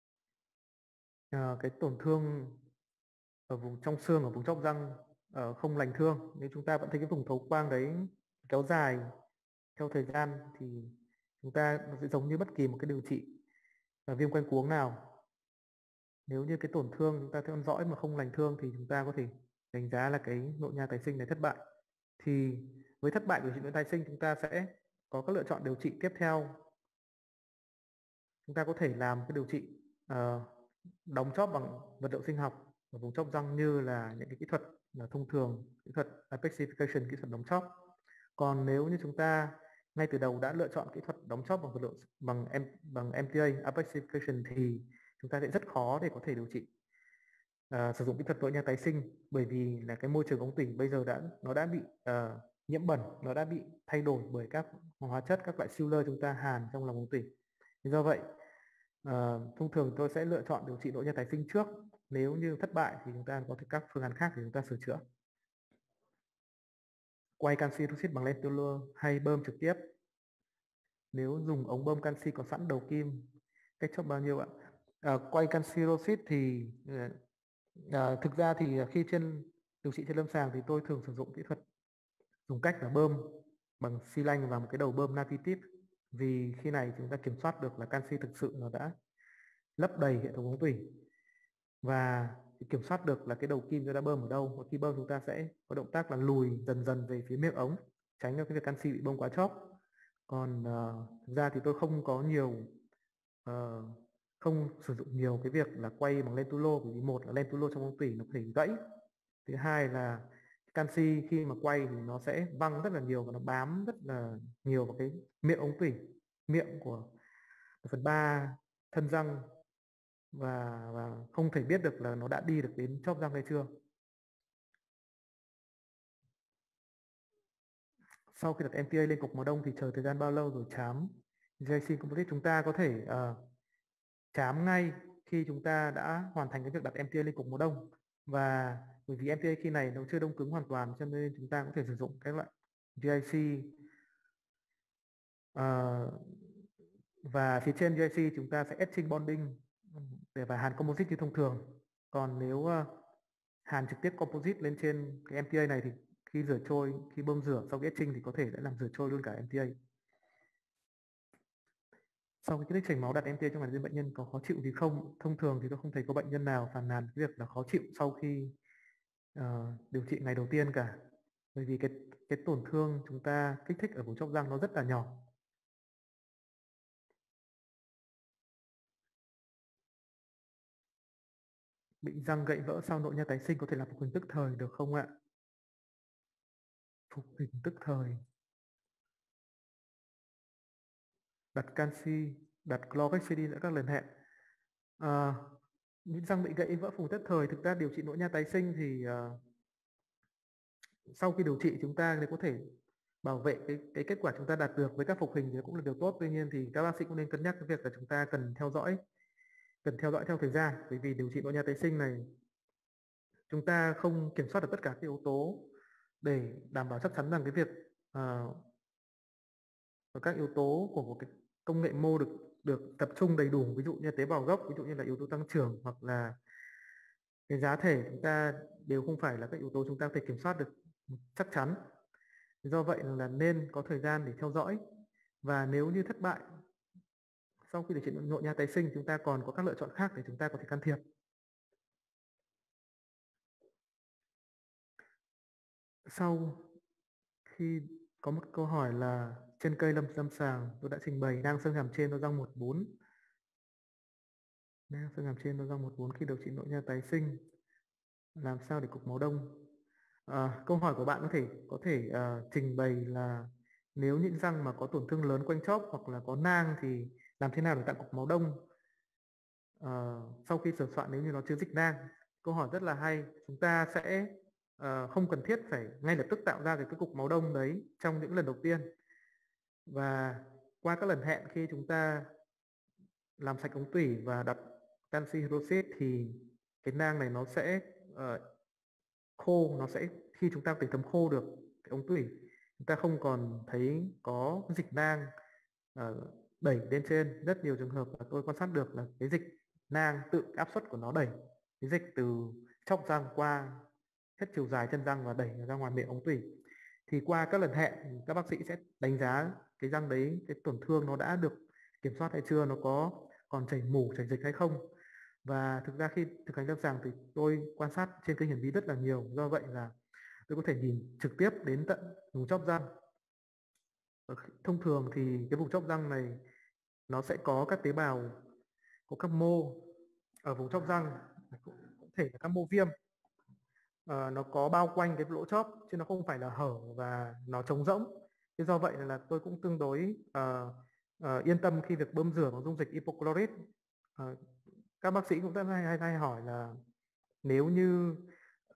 cái tổn thương ở vùng trong xương, ở vùng chóp răng không lành thương. Nếu chúng ta vẫn thấy cái vùng thấu quang đấy kéo dài theo thời gian thì nó sẽ giống như bất kỳ một cái điều trị viêm quanh cuống nào. Nếu như cái tổn thương chúng ta theo dõi mà không lành thương thì chúng ta có thể đánh giá là cái nội nha tái sinh này thất bại. Thì với thất bại của điều trị nội tái sinh, chúng ta sẽ có các lựa chọn điều trị tiếp theo. Chúng ta có thể làm cái điều trị đóng chóp bằng vật liệu sinh học ở vùng chóp răng, như là những cái kỹ thuật thông thường, kỹ thuật apexification, kỹ thuật đóng chóp. Còn nếu như chúng ta ngay từ đầu đã lựa chọn kỹ thuật đóng chóp bằng vật liệu bằng MTA apexification thì chúng ta sẽ rất khó để có thể điều trị sử dụng kỹ thuật nội nha tái sinh, bởi vì là cái môi trường ống tủy bây giờ nó đã bị nhiễm bẩn, nó đã bị thay đổi bởi các hóa chất, các loại filler chúng ta hàn trong lòng ống tủy. Do vậy thông thường tôi sẽ lựa chọn điều trị nội nha tái sinh trước. Nếu như thất bại thì chúng ta có thể các phương án khác để chúng ta sửa chữa. Quay canxi hydroxit bằng lentilua hay bơm trực tiếp. Nếu dùng ống bơm canxi có sẵn đầu kim, cách chốc bao nhiêu ạ? Quay canxi hydroxit thì thực ra thì khi điều trị trên lâm sàng thì tôi thường sử dụng kỹ thuật dùng cách là bơm bằng xi lanh và một cái đầu bơm Navitiv, vì khi này chúng ta kiểm soát được là canxi thực sự nó đã lấp đầy hệ thống ống tủy và kiểm soát được là cái đầu kim chúng ta bơm ở đâu. Và khi bơm chúng ta sẽ có động tác là lùi dần dần về phía miệng ống, tránh cho cái việc canxi bị bơm quá chóp. Còn thực ra thì tôi không có không sử dụng nhiều cái việc là quay bằng lentulo, bởi vì một là lentulo trong ống tủy nó có thể gãy, thứ hai là canxi khi mà quay thì nó sẽ văng rất là nhiều và nó bám rất là nhiều vào cái miệng ống tủy, miệng của 1/3 thân răng, và không thể biết được là nó đã đi được đến chóp răng hay chưa. Sau khi đặt MTA lên cục máu đông thì chờ thời gian bao lâu rồi chám GIC Composite? Chúng ta có thể chám ngay khi chúng ta đã hoàn thành cái việc đặt MTA lên cục máu đông, và bởi vì MTA khi này nó chưa đông cứng hoàn toàn cho nên chúng ta có thể sử dụng các loại GIC và phía trên GIC chúng ta sẽ etching bonding để và hàn composite như thông thường. Còn nếu hàn trực tiếp composite lên trên cái MTA này thì khi rửa trôi, khi bơm rửa sau cái etching thì có thể đã làm rửa trôi luôn cả MTA. Sau cái lịch trình máu đặt MTA trong ngày bệnh nhân có khó chịu gì không? Thông thường thì tôi không thấy có bệnh nhân nào phàn nàn cái việc là khó chịu sau khi điều trị ngày đầu tiên cả, bởi vì cái tổn thương chúng ta kích thích ở vùng chóp răng nó rất là nhỏ. Bị răng gãy vỡ sau nội nha tái sinh có thể là phục hồi tức thời được không ạ? Phục hồi tức thời, đặt canxi, đặt chlorhexidine đã các lần hẹn. Những răng bị gãy vỡ phục hồi tức thời, thực ra điều trị nội nha tái sinh thì sau khi điều trị chúng ta có thể bảo vệ cái kết quả chúng ta đạt được với các phục hình thì cũng là điều tốt. Tuy nhiên thì các bác sĩ cũng nên cân nhắc cái việc là chúng ta cần theo dõi theo thời gian, bởi vì điều trị nội nha tái sinh này chúng ta không kiểm soát được tất cả các yếu tố để đảm bảo chắc chắn rằng cái việc các yếu tố của một cái công nghệ mô được tập trung đầy đủ, ví dụ như tế bào gốc, ví dụ như là yếu tố tăng trưởng hoặc là cái giá thể, chúng ta đều không phải là các yếu tố chúng ta có thể kiểm soát được chắc chắn. Do vậy là nên có thời gian để theo dõi, và nếu như thất bại sau khi điều trị nội nha tái sinh chúng ta còn có các lựa chọn khác để chúng ta có thể can thiệp. Sau khi có một câu hỏi là trên cây lâm sàng tôi đã trình bày nang xương hàm trên nó răng 14, nang xương hàm trên nó răng 14 khi điều trị nội nha tái sinh làm sao để cục máu đông? Câu hỏi của bạn có thể trình bày là nếu những răng mà có tổn thương lớn quanh chóp hoặc là có nang thì làm thế nào để tạo cục máu đông sau khi sửa soạn nếu như nó chưa dịch nang? Câu hỏi rất là hay. Chúng ta sẽ không cần thiết phải ngay lập tức tạo ra cái cục máu đông đấy trong những lần đầu tiên, và qua các lần hẹn khi chúng ta làm sạch ống tủy và đặt canxi hydroxit thì cái nang này nó sẽ khô, nó sẽ khi chúng ta có thể thấm khô được cái ống tủy, chúng ta không còn thấy có dịch nang đẩy lên trên. Rất nhiều trường hợp là tôi quan sát được là cái dịch nang tự áp suất của nó đẩy cái dịch từ chóp răng qua hết chiều dài chân răng và đẩy ra ngoài miệng ống tủy. Thì qua các lần hẹn các bác sĩ sẽ đánh giá cái răng đấy, cái tổn thương nó đã được kiểm soát hay chưa, nó có còn chảy mủ chảy dịch hay không. Và thực ra khi thực hành lâm sàng thì tôi quan sát trên kênh hiển vi rất là nhiều, do vậy là tôi có thể nhìn trực tiếp đến tận vùng chóp răng. Thông thường thì cái vùng chóp răng này nó sẽ có các tế bào, có các mô ở vùng chóp răng, có thể là các mô viêm, nó có bao quanh cái lỗ chóp chứ nó không phải là hở và nó trống rỗng. Thế do vậy là tôi cũng tương đối yên tâm khi việc bơm rửa bằng dung dịch hypochlorite. Các bác sĩ cũng rất hay hỏi là nếu như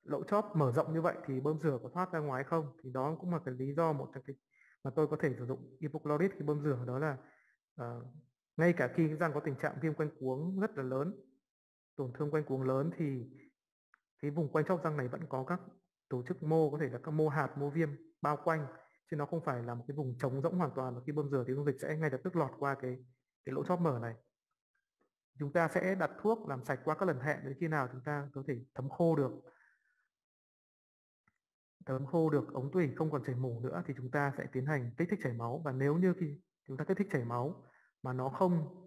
lỗ chóp mở rộng như vậy thì bơm rửa có thoát ra ngoài không, thì đó cũng là cái lý do một trong cái mà tôi có thể sử dụng hypochlorite khi bơm rửa, đó là ngay cả khi răng có tình trạng viêm quanh cuống rất là lớn, tổn thương quanh cuống lớn, thì cái vùng quanh chóp răng này vẫn có các tổ chức mô, có thể là các mô hạt, mô viêm bao quanh, chứ nó không phải là một cái vùng trống rỗng hoàn toàn, và khi bơm rửa thì dung dịch sẽ ngay lập tức lọt qua cái lỗ chóp mở này. Chúng ta sẽ đặt thuốc làm sạch qua các lần hẹn đến khi nào chúng ta có thể thấm khô được ống tủy, không còn chảy mủ nữa, thì chúng ta sẽ tiến hành kích thích chảy máu. Và nếu như khi chúng ta kích thích chảy máu mà nó không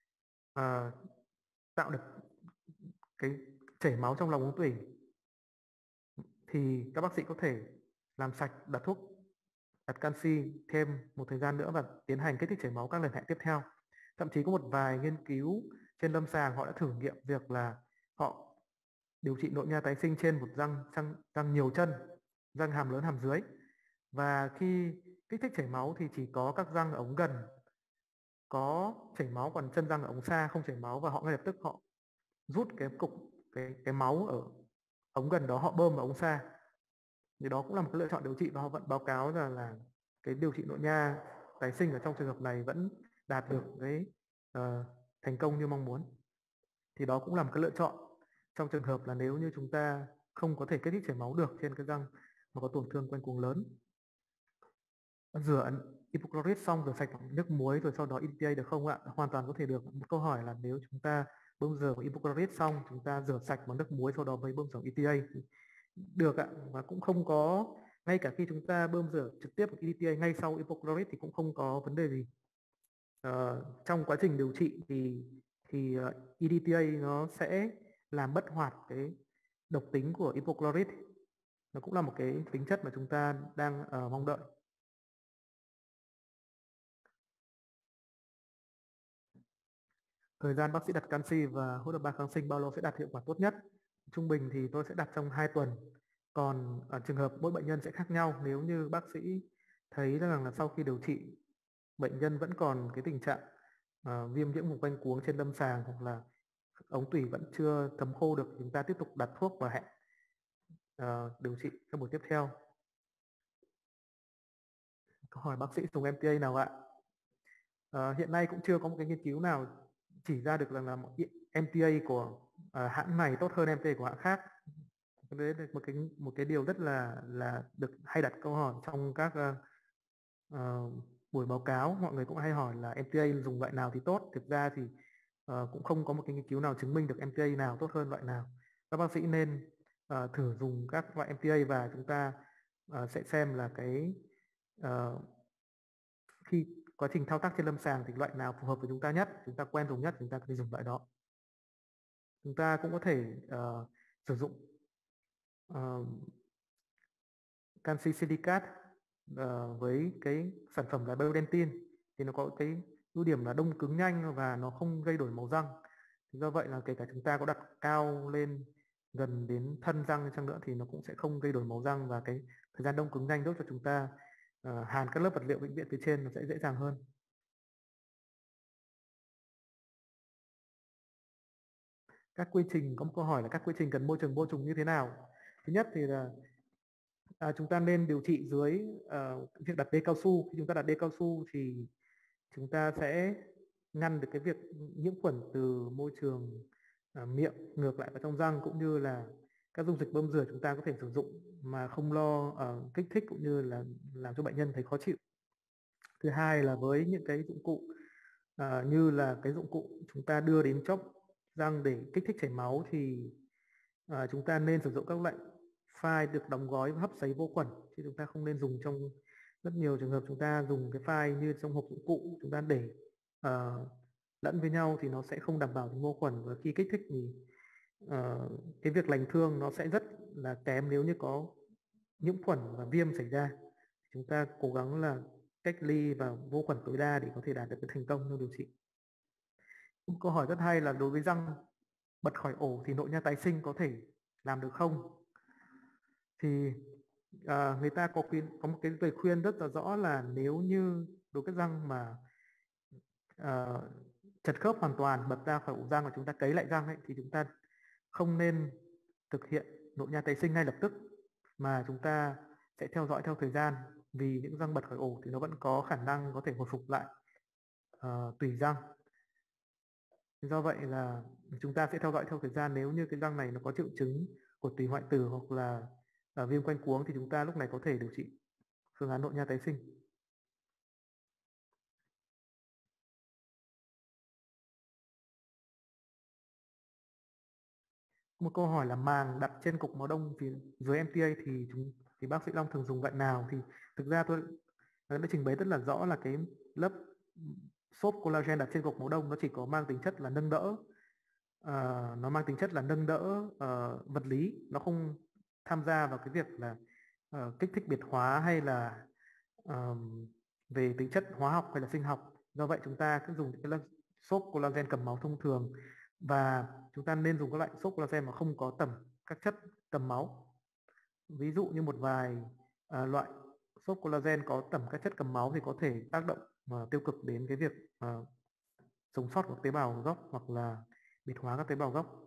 tạo được cái chảy máu trong lòng ống tủy, thì các bác sĩ có thể làm sạch, đặt thuốc, đặt canxi thêm một thời gian nữa và tiến hành kích thích chảy máu các lần hẹn tiếp theo. Thậm chí có một vài nghiên cứu trên lâm sàng họ đã thử nghiệm việc là họ điều trị nội nha tái sinh trên một răng nhiều chân, răng hàm lớn, hàm dưới, và khi kích thích chảy máu thì chỉ có các răng ở ống gần có chảy máu, còn chân răng ở ống xa không chảy máu, và họ ngay lập tức họ rút cái cục cái máu ở ống gần đó, họ bơm vào ống xa. Thì đó cũng là một cái lựa chọn điều trị, và họ vẫn báo cáo là cái điều trị nội nha tái sinh ở trong trường hợp này vẫn đạt được cái thành công như mong muốn. Thì đó cũng là một cái lựa chọn trong trường hợp là nếu như chúng ta không có thể kích thích chảy máu được trên cái răng mà có tổn thương quanh cuống lớn. Rửa hypochlorite xong rửa sạch bằng nước muối rồi sau đó EDTA được không ạ? Hoàn toàn có thể được. Một câu hỏi là nếu chúng ta bơm rửa hypochlorite xong chúng ta rửa sạch bằng nước muối sau đó mới bơm rửa EDTA thì được ạ, và cũng không có, ngay cả khi chúng ta bơm rửa trực tiếp bằng EDTA ngay sau hypochlorite thì cũng không có vấn đề gì. Trong quá trình điều trị thì EDTA nó sẽ làm bất hoạt cái độc tính của hypochlorite. Nó cũng là một cái tính chất mà chúng ta đang mong đợi. Thời gian bác sĩ đặt canxi và hỗ trợ 3 kháng sinh bao lâu sẽ đạt hiệu quả tốt nhất? Trung bình thì tôi sẽ đặt trong 2 tuần. Còn ở trường hợp mỗi bệnh nhân sẽ khác nhau. Nếu như bác sĩ thấy rằng là sau khi điều trị bệnh nhân vẫn còn cái tình trạng viêm nhiễm vùng quanh cuống trên lâm sàng, hoặc là ống tủy vẫn chưa thấm khô được, chúng ta tiếp tục đặt thuốc và hẹn điều trị các buổi tiếp theo. Câu hỏi bác sĩ dùng MTA nào ạ? Hiện nay cũng chưa có một cái nghiên cứu nào chỉ ra được là một MTA của hãng này tốt hơn MTA của hãng khác. Đấy là một cái điều rất là được hay đặt câu hỏi trong các buổi báo cáo. Mọi người cũng hay hỏi là MTA dùng loại nào thì tốt. Thực ra thì cũng không có một cái nghiên cứu nào chứng minh được MTA nào tốt hơn loại nào. Các bác sĩ nên thử dùng các loại MTA và chúng ta sẽ xem là cái khi quá trình thao tác trên lâm sàng thì loại nào phù hợp với chúng ta nhất, chúng ta quen dùng nhất, chúng ta có thể dùng loại đó. Chúng ta cũng có thể sử dụng canxi silicate với cái sản phẩm là biodentin, thì nó có cái ưu điểm là đông cứng nhanh và nó không gây đổi màu răng. Thì do vậy là kể cả chúng ta có đặt cao lên gần đến thân răng chăng nữa thì nó cũng sẽ không gây đổi màu răng, và cái thời gian đông cứng nhanh giúp cho chúng ta hàn các lớp vật liệu vĩnh viễn phía trên nó sẽ dễ dàng hơn. Các quy trình, có một câu hỏi là các quy trình cần môi trường vô trùng như thế nào? Thứ nhất thì là chúng ta nên điều trị dưới việc đặt đê cao su. Khi chúng ta đặt đê cao su thì chúng ta sẽ ngăn được cái việc nhiễm khuẩn từ môi trường miệng ngược lại vào trong răng, cũng như là các dung dịch bơm rửa chúng ta có thể sử dụng mà không lo kích thích cũng như là làm cho bệnh nhân thấy khó chịu. Thứ hai là với những cái dụng cụ như là cái dụng cụ chúng ta đưa đến chóp răng để kích thích chảy máu thì chúng ta nên sử dụng các loại file được đóng gói và hấp sấy vô khuẩn, chứ chúng ta không nên dùng trong rất nhiều trường hợp chúng ta dùng cái file như trong hộp dụng cụ chúng ta để lẫn với nhau thì nó sẽ không đảm bảo tính vô khuẩn, và khi kích thích thì cái việc lành thương nó sẽ rất là kém nếu như có nhiễm khuẩn và viêm xảy ra. Chúng ta cố gắng là cách ly và vô khuẩn tối đa để có thể đạt được cái thành công trong điều trị. Một câu hỏi rất hay là đối với răng bật khỏi ổ thì nội nha tái sinh có thể làm được không? Thì người ta có một cái lời khuyên rất là rõ là nếu như đối với răng mà chật khớp hoàn toàn, bật ra khỏi ổ răng và chúng ta cấy lại răng ấy, thì chúng ta không nên thực hiện nội nha tái sinh ngay lập tức, mà chúng ta sẽ theo dõi theo thời gian, vì những răng bật khỏi ổ thì nó vẫn có khả năng có thể hồi phục lại tùy răng. Do vậy là chúng ta sẽ theo dõi theo thời gian. Nếu như cái răng này nó có triệu chứng của tùy hoại tử hoặc là viêm quanh cuống thì chúng ta lúc này có thể điều trị phương án nội nha tái sinh. Một câu hỏi là màng đặt trên cục máu đông thì dưới MTA thì bác sĩ Long thường dùng gậy nào? Thì thực ra tôi đã trình bày rất là rõ là cái lớp xốp collagen đặt trên cục máu đông nó chỉ có mang tính chất là nâng đỡ, nó mang tính chất là nâng đỡ vật lý, nó không tham gia vào cái việc là kích thích biệt hóa hay là về tính chất hóa học hay là sinh học. Do vậy chúng ta cứ dùng cái xốp collagen cầm máu thông thường, và chúng ta nên dùng các loại xốp collagen mà không có tẩm các chất cầm máu. Ví dụ như một vài loại xốp collagen có tẩm các chất cầm máu thì có thể tác động tiêu cực đến cái việc sống sót của tế bào gốc hoặc là biệt hóa các tế bào gốc.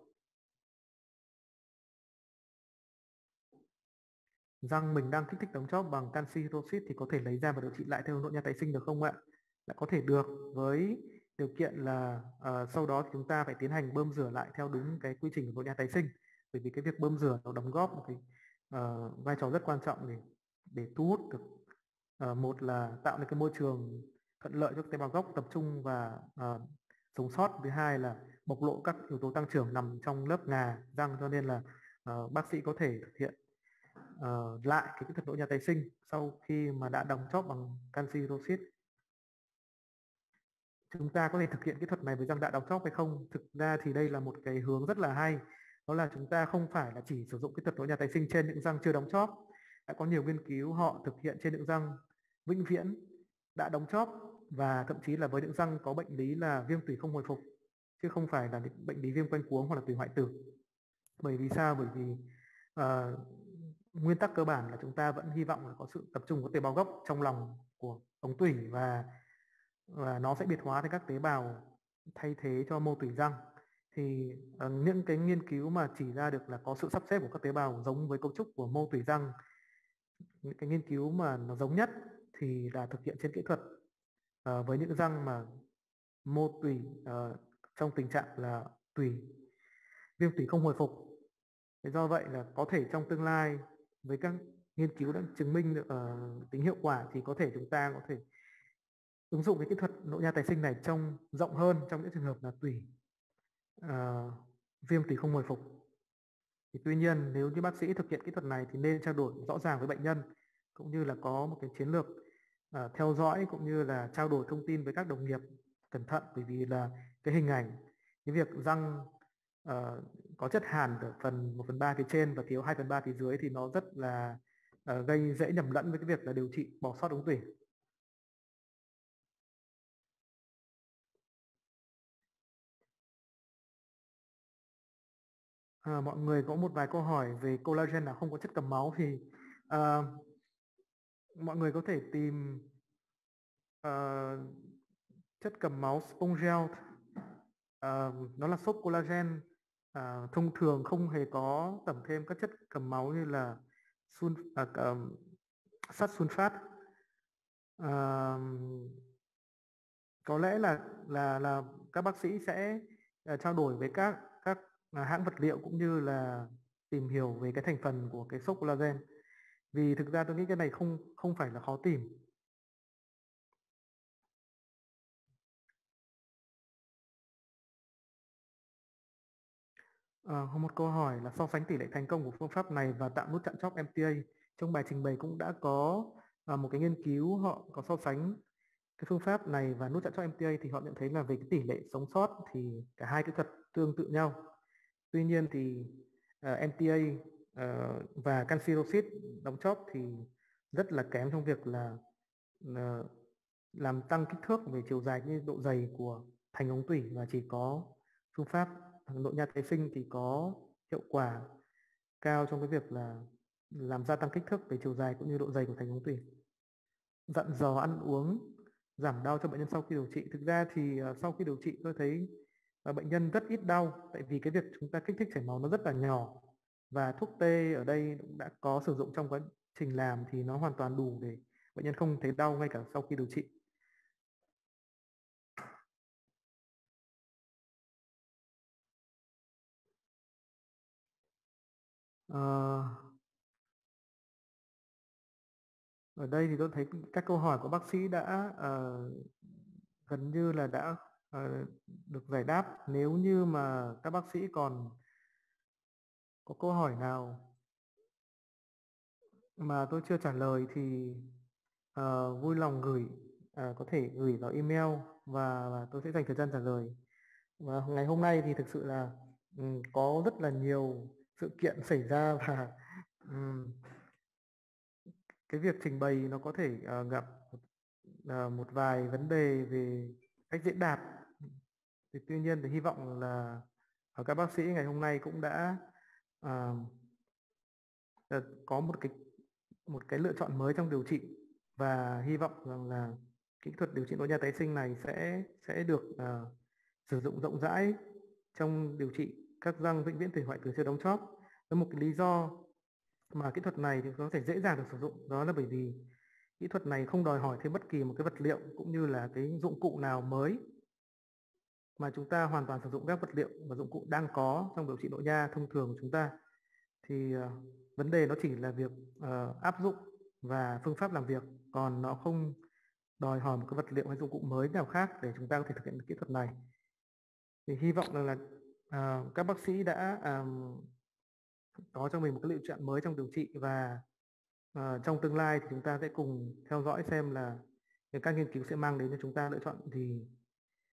Răng mình đang kích thích đóng chóp bằng canxi hydroxit thì có thể lấy ra và điều trị lại theo nội nha tái sinh được không ạ? Lại có thể được, với điều kiện là sau đó thì chúng ta phải tiến hành bơm rửa lại theo đúng cái quy trình của nội nha tái sinh. Bởi vì cái việc bơm rửa nó đóng góp một cái vai trò rất quan trọng để thu hút được, một là tạo nên cái môi trường thuận lợi cho tế bào gốc tập trung và sống sót. Thứ hai là bộc lộ các yếu tố tăng trưởng nằm trong lớp ngà răng, cho nên là bác sĩ có thể thực hiện lại cái kỹ thuật nội nha tái sinh sau khi mà đã đóng chóp bằng canxi hydroxit. Chúng ta có thể thực hiện kỹ thuật này với răng đã đóng chóp hay không? Thực ra thì đây là một cái hướng rất là hay, đó là chúng ta không phải là chỉ sử dụng kỹ thuật nội nha tái sinh trên những răng chưa đóng chóp. Đã có nhiều nghiên cứu họ thực hiện trên những răng vĩnh viễn đã đóng chóp, và thậm chí là với những răng có bệnh lý là viêm tủy không hồi phục, chứ không phải là những bệnh lý viêm quanh cuống hoặc là tủy hoại tử. Bởi vì sao? Bởi vì nguyên tắc cơ bản là chúng ta vẫn hy vọng là có sự tập trung của tế bào gốc trong lòng của ống tủy, và nó sẽ biệt hóa thành các tế bào thay thế cho mô tủy răng. Thì những cái nghiên cứu mà chỉ ra được là có sự sắp xếp của các tế bào giống với cấu trúc của mô tủy răng, những cái nghiên cứu mà nó giống nhất thì là thực hiện trên kỹ thuật với những răng mà mô tủy trong tình trạng là viêm tủy không hồi phục. Do vậy là có thể trong tương lai với các nghiên cứu đã chứng minh được tính hiệu quả thì có thể chúng ta có thể ứng dụng cái kỹ thuật nội nha tái sinh này trong rộng hơn trong những trường hợp là viêm tủy không hồi phục. Thì tuy nhiên nếu như bác sĩ thực hiện kỹ thuật này thì nên trao đổi rõ ràng với bệnh nhân, cũng như là có một cái chiến lược theo dõi cũng như là trao đổi thông tin với các đồng nghiệp cẩn thận. Bởi vì là cái hình ảnh, cái việc răng có chất hàn ở phần 1/3 phía trên và thiếu 2/3 phía dưới thì nó rất là gây dễ nhầm lẫn với cái việc là điều trị bỏ sót ống tủy. Mọi người có một vài câu hỏi về collagen là không có chất cầm máu, thì mọi người có thể tìm chất cầm máu Spongeal. Nó là xốp collagen thông thường, không hề có tẩm thêm các chất cầm máu như là sắt sunfat. Có lẽ là các bác sĩ sẽ trao đổi với các hãng vật liệu cũng như là tìm hiểu về cái thành phần của cái xốp collagen, vì thực ra tôi nghĩ cái này không phải là khó tìm. Một câu hỏi là so sánh tỷ lệ thành công của phương pháp này và tạo nút chặn chóp MTA. Trong bài trình bày cũng đã có một cái nghiên cứu họ có so sánh cái phương pháp này và nút chặn chóp MTA, thì họ nhận thấy là về cái tỷ lệ sống sót thì cả hai kỹ thuật tương tự nhau. Tuy nhiên thì MTA và canxi hydroxit đóng chóp thì rất là kém trong việc là làm tăng kích thước về chiều dài như độ dày của thành ống tủy, và chỉ có phương pháp nội nha tái sinh thì có hiệu quả cao trong cái việc là làm gia tăng kích thước về chiều dài cũng như độ dày của thành ống tủy. Dặn dò ăn uống giảm đau cho bệnh nhân sau khi điều trị. Thực ra thì sau khi điều trị tôi thấy bệnh nhân rất ít đau, tại vì cái việc chúng ta kích thích chảy máu nó rất là nhỏ. và thuốc tê ở đây cũng đã có sử dụng trong quá trình làm thì nó hoàn toàn đủ để bệnh nhân không thấy đau ngay cả sau khi điều trị. Ờ, ở đây thì tôi thấy các câu hỏi của bác sĩ đã gần như là đã được giải đáp. Nếu như mà các bác sĩ còn có câu hỏi nào mà tôi chưa trả lời thì vui lòng gửi, có thể gửi vào email và tôi sẽ dành thời gian trả lời. Và ngày hôm nay thì thực sự là có rất là nhiều sự kiện xảy ra và cái việc trình bày nó có thể gặp một vài vấn đề về cách diễn đạt. Thì tuy nhiên thì hy vọng là các bác sĩ ngày hôm nay cũng đã có một cái lựa chọn mới trong điều trị, và hy vọng rằng là kỹ thuật điều trị nội nha tái sinh này sẽ được sử dụng rộng rãi trong điều trị các răng vĩnh viễn hủy hoại từ chưa đóng chóp. Với một cái lý do mà kỹ thuật này thì có thể dễ dàng được sử dụng, đó là bởi vì kỹ thuật này không đòi hỏi thêm bất kỳ một cái vật liệu cũng như là cái dụng cụ nào mới, mà chúng ta hoàn toàn sử dụng các vật liệu và dụng cụ đang có trong điều trị nội nha thông thường của chúng ta. Thì vấn đề nó chỉ là việc áp dụng và phương pháp làm việc, còn nó không đòi hỏi một cái vật liệu hay dụng cụ mới nào khác để chúng ta có thể thực hiện được kỹ thuật này. Thì hy vọng rằng là các bác sĩ đã có cho mình một cái lựa chọn mới trong điều trị, và trong tương lai thì chúng ta sẽ cùng theo dõi xem là các nghiên cứu sẽ mang đến cho chúng ta lựa chọn gì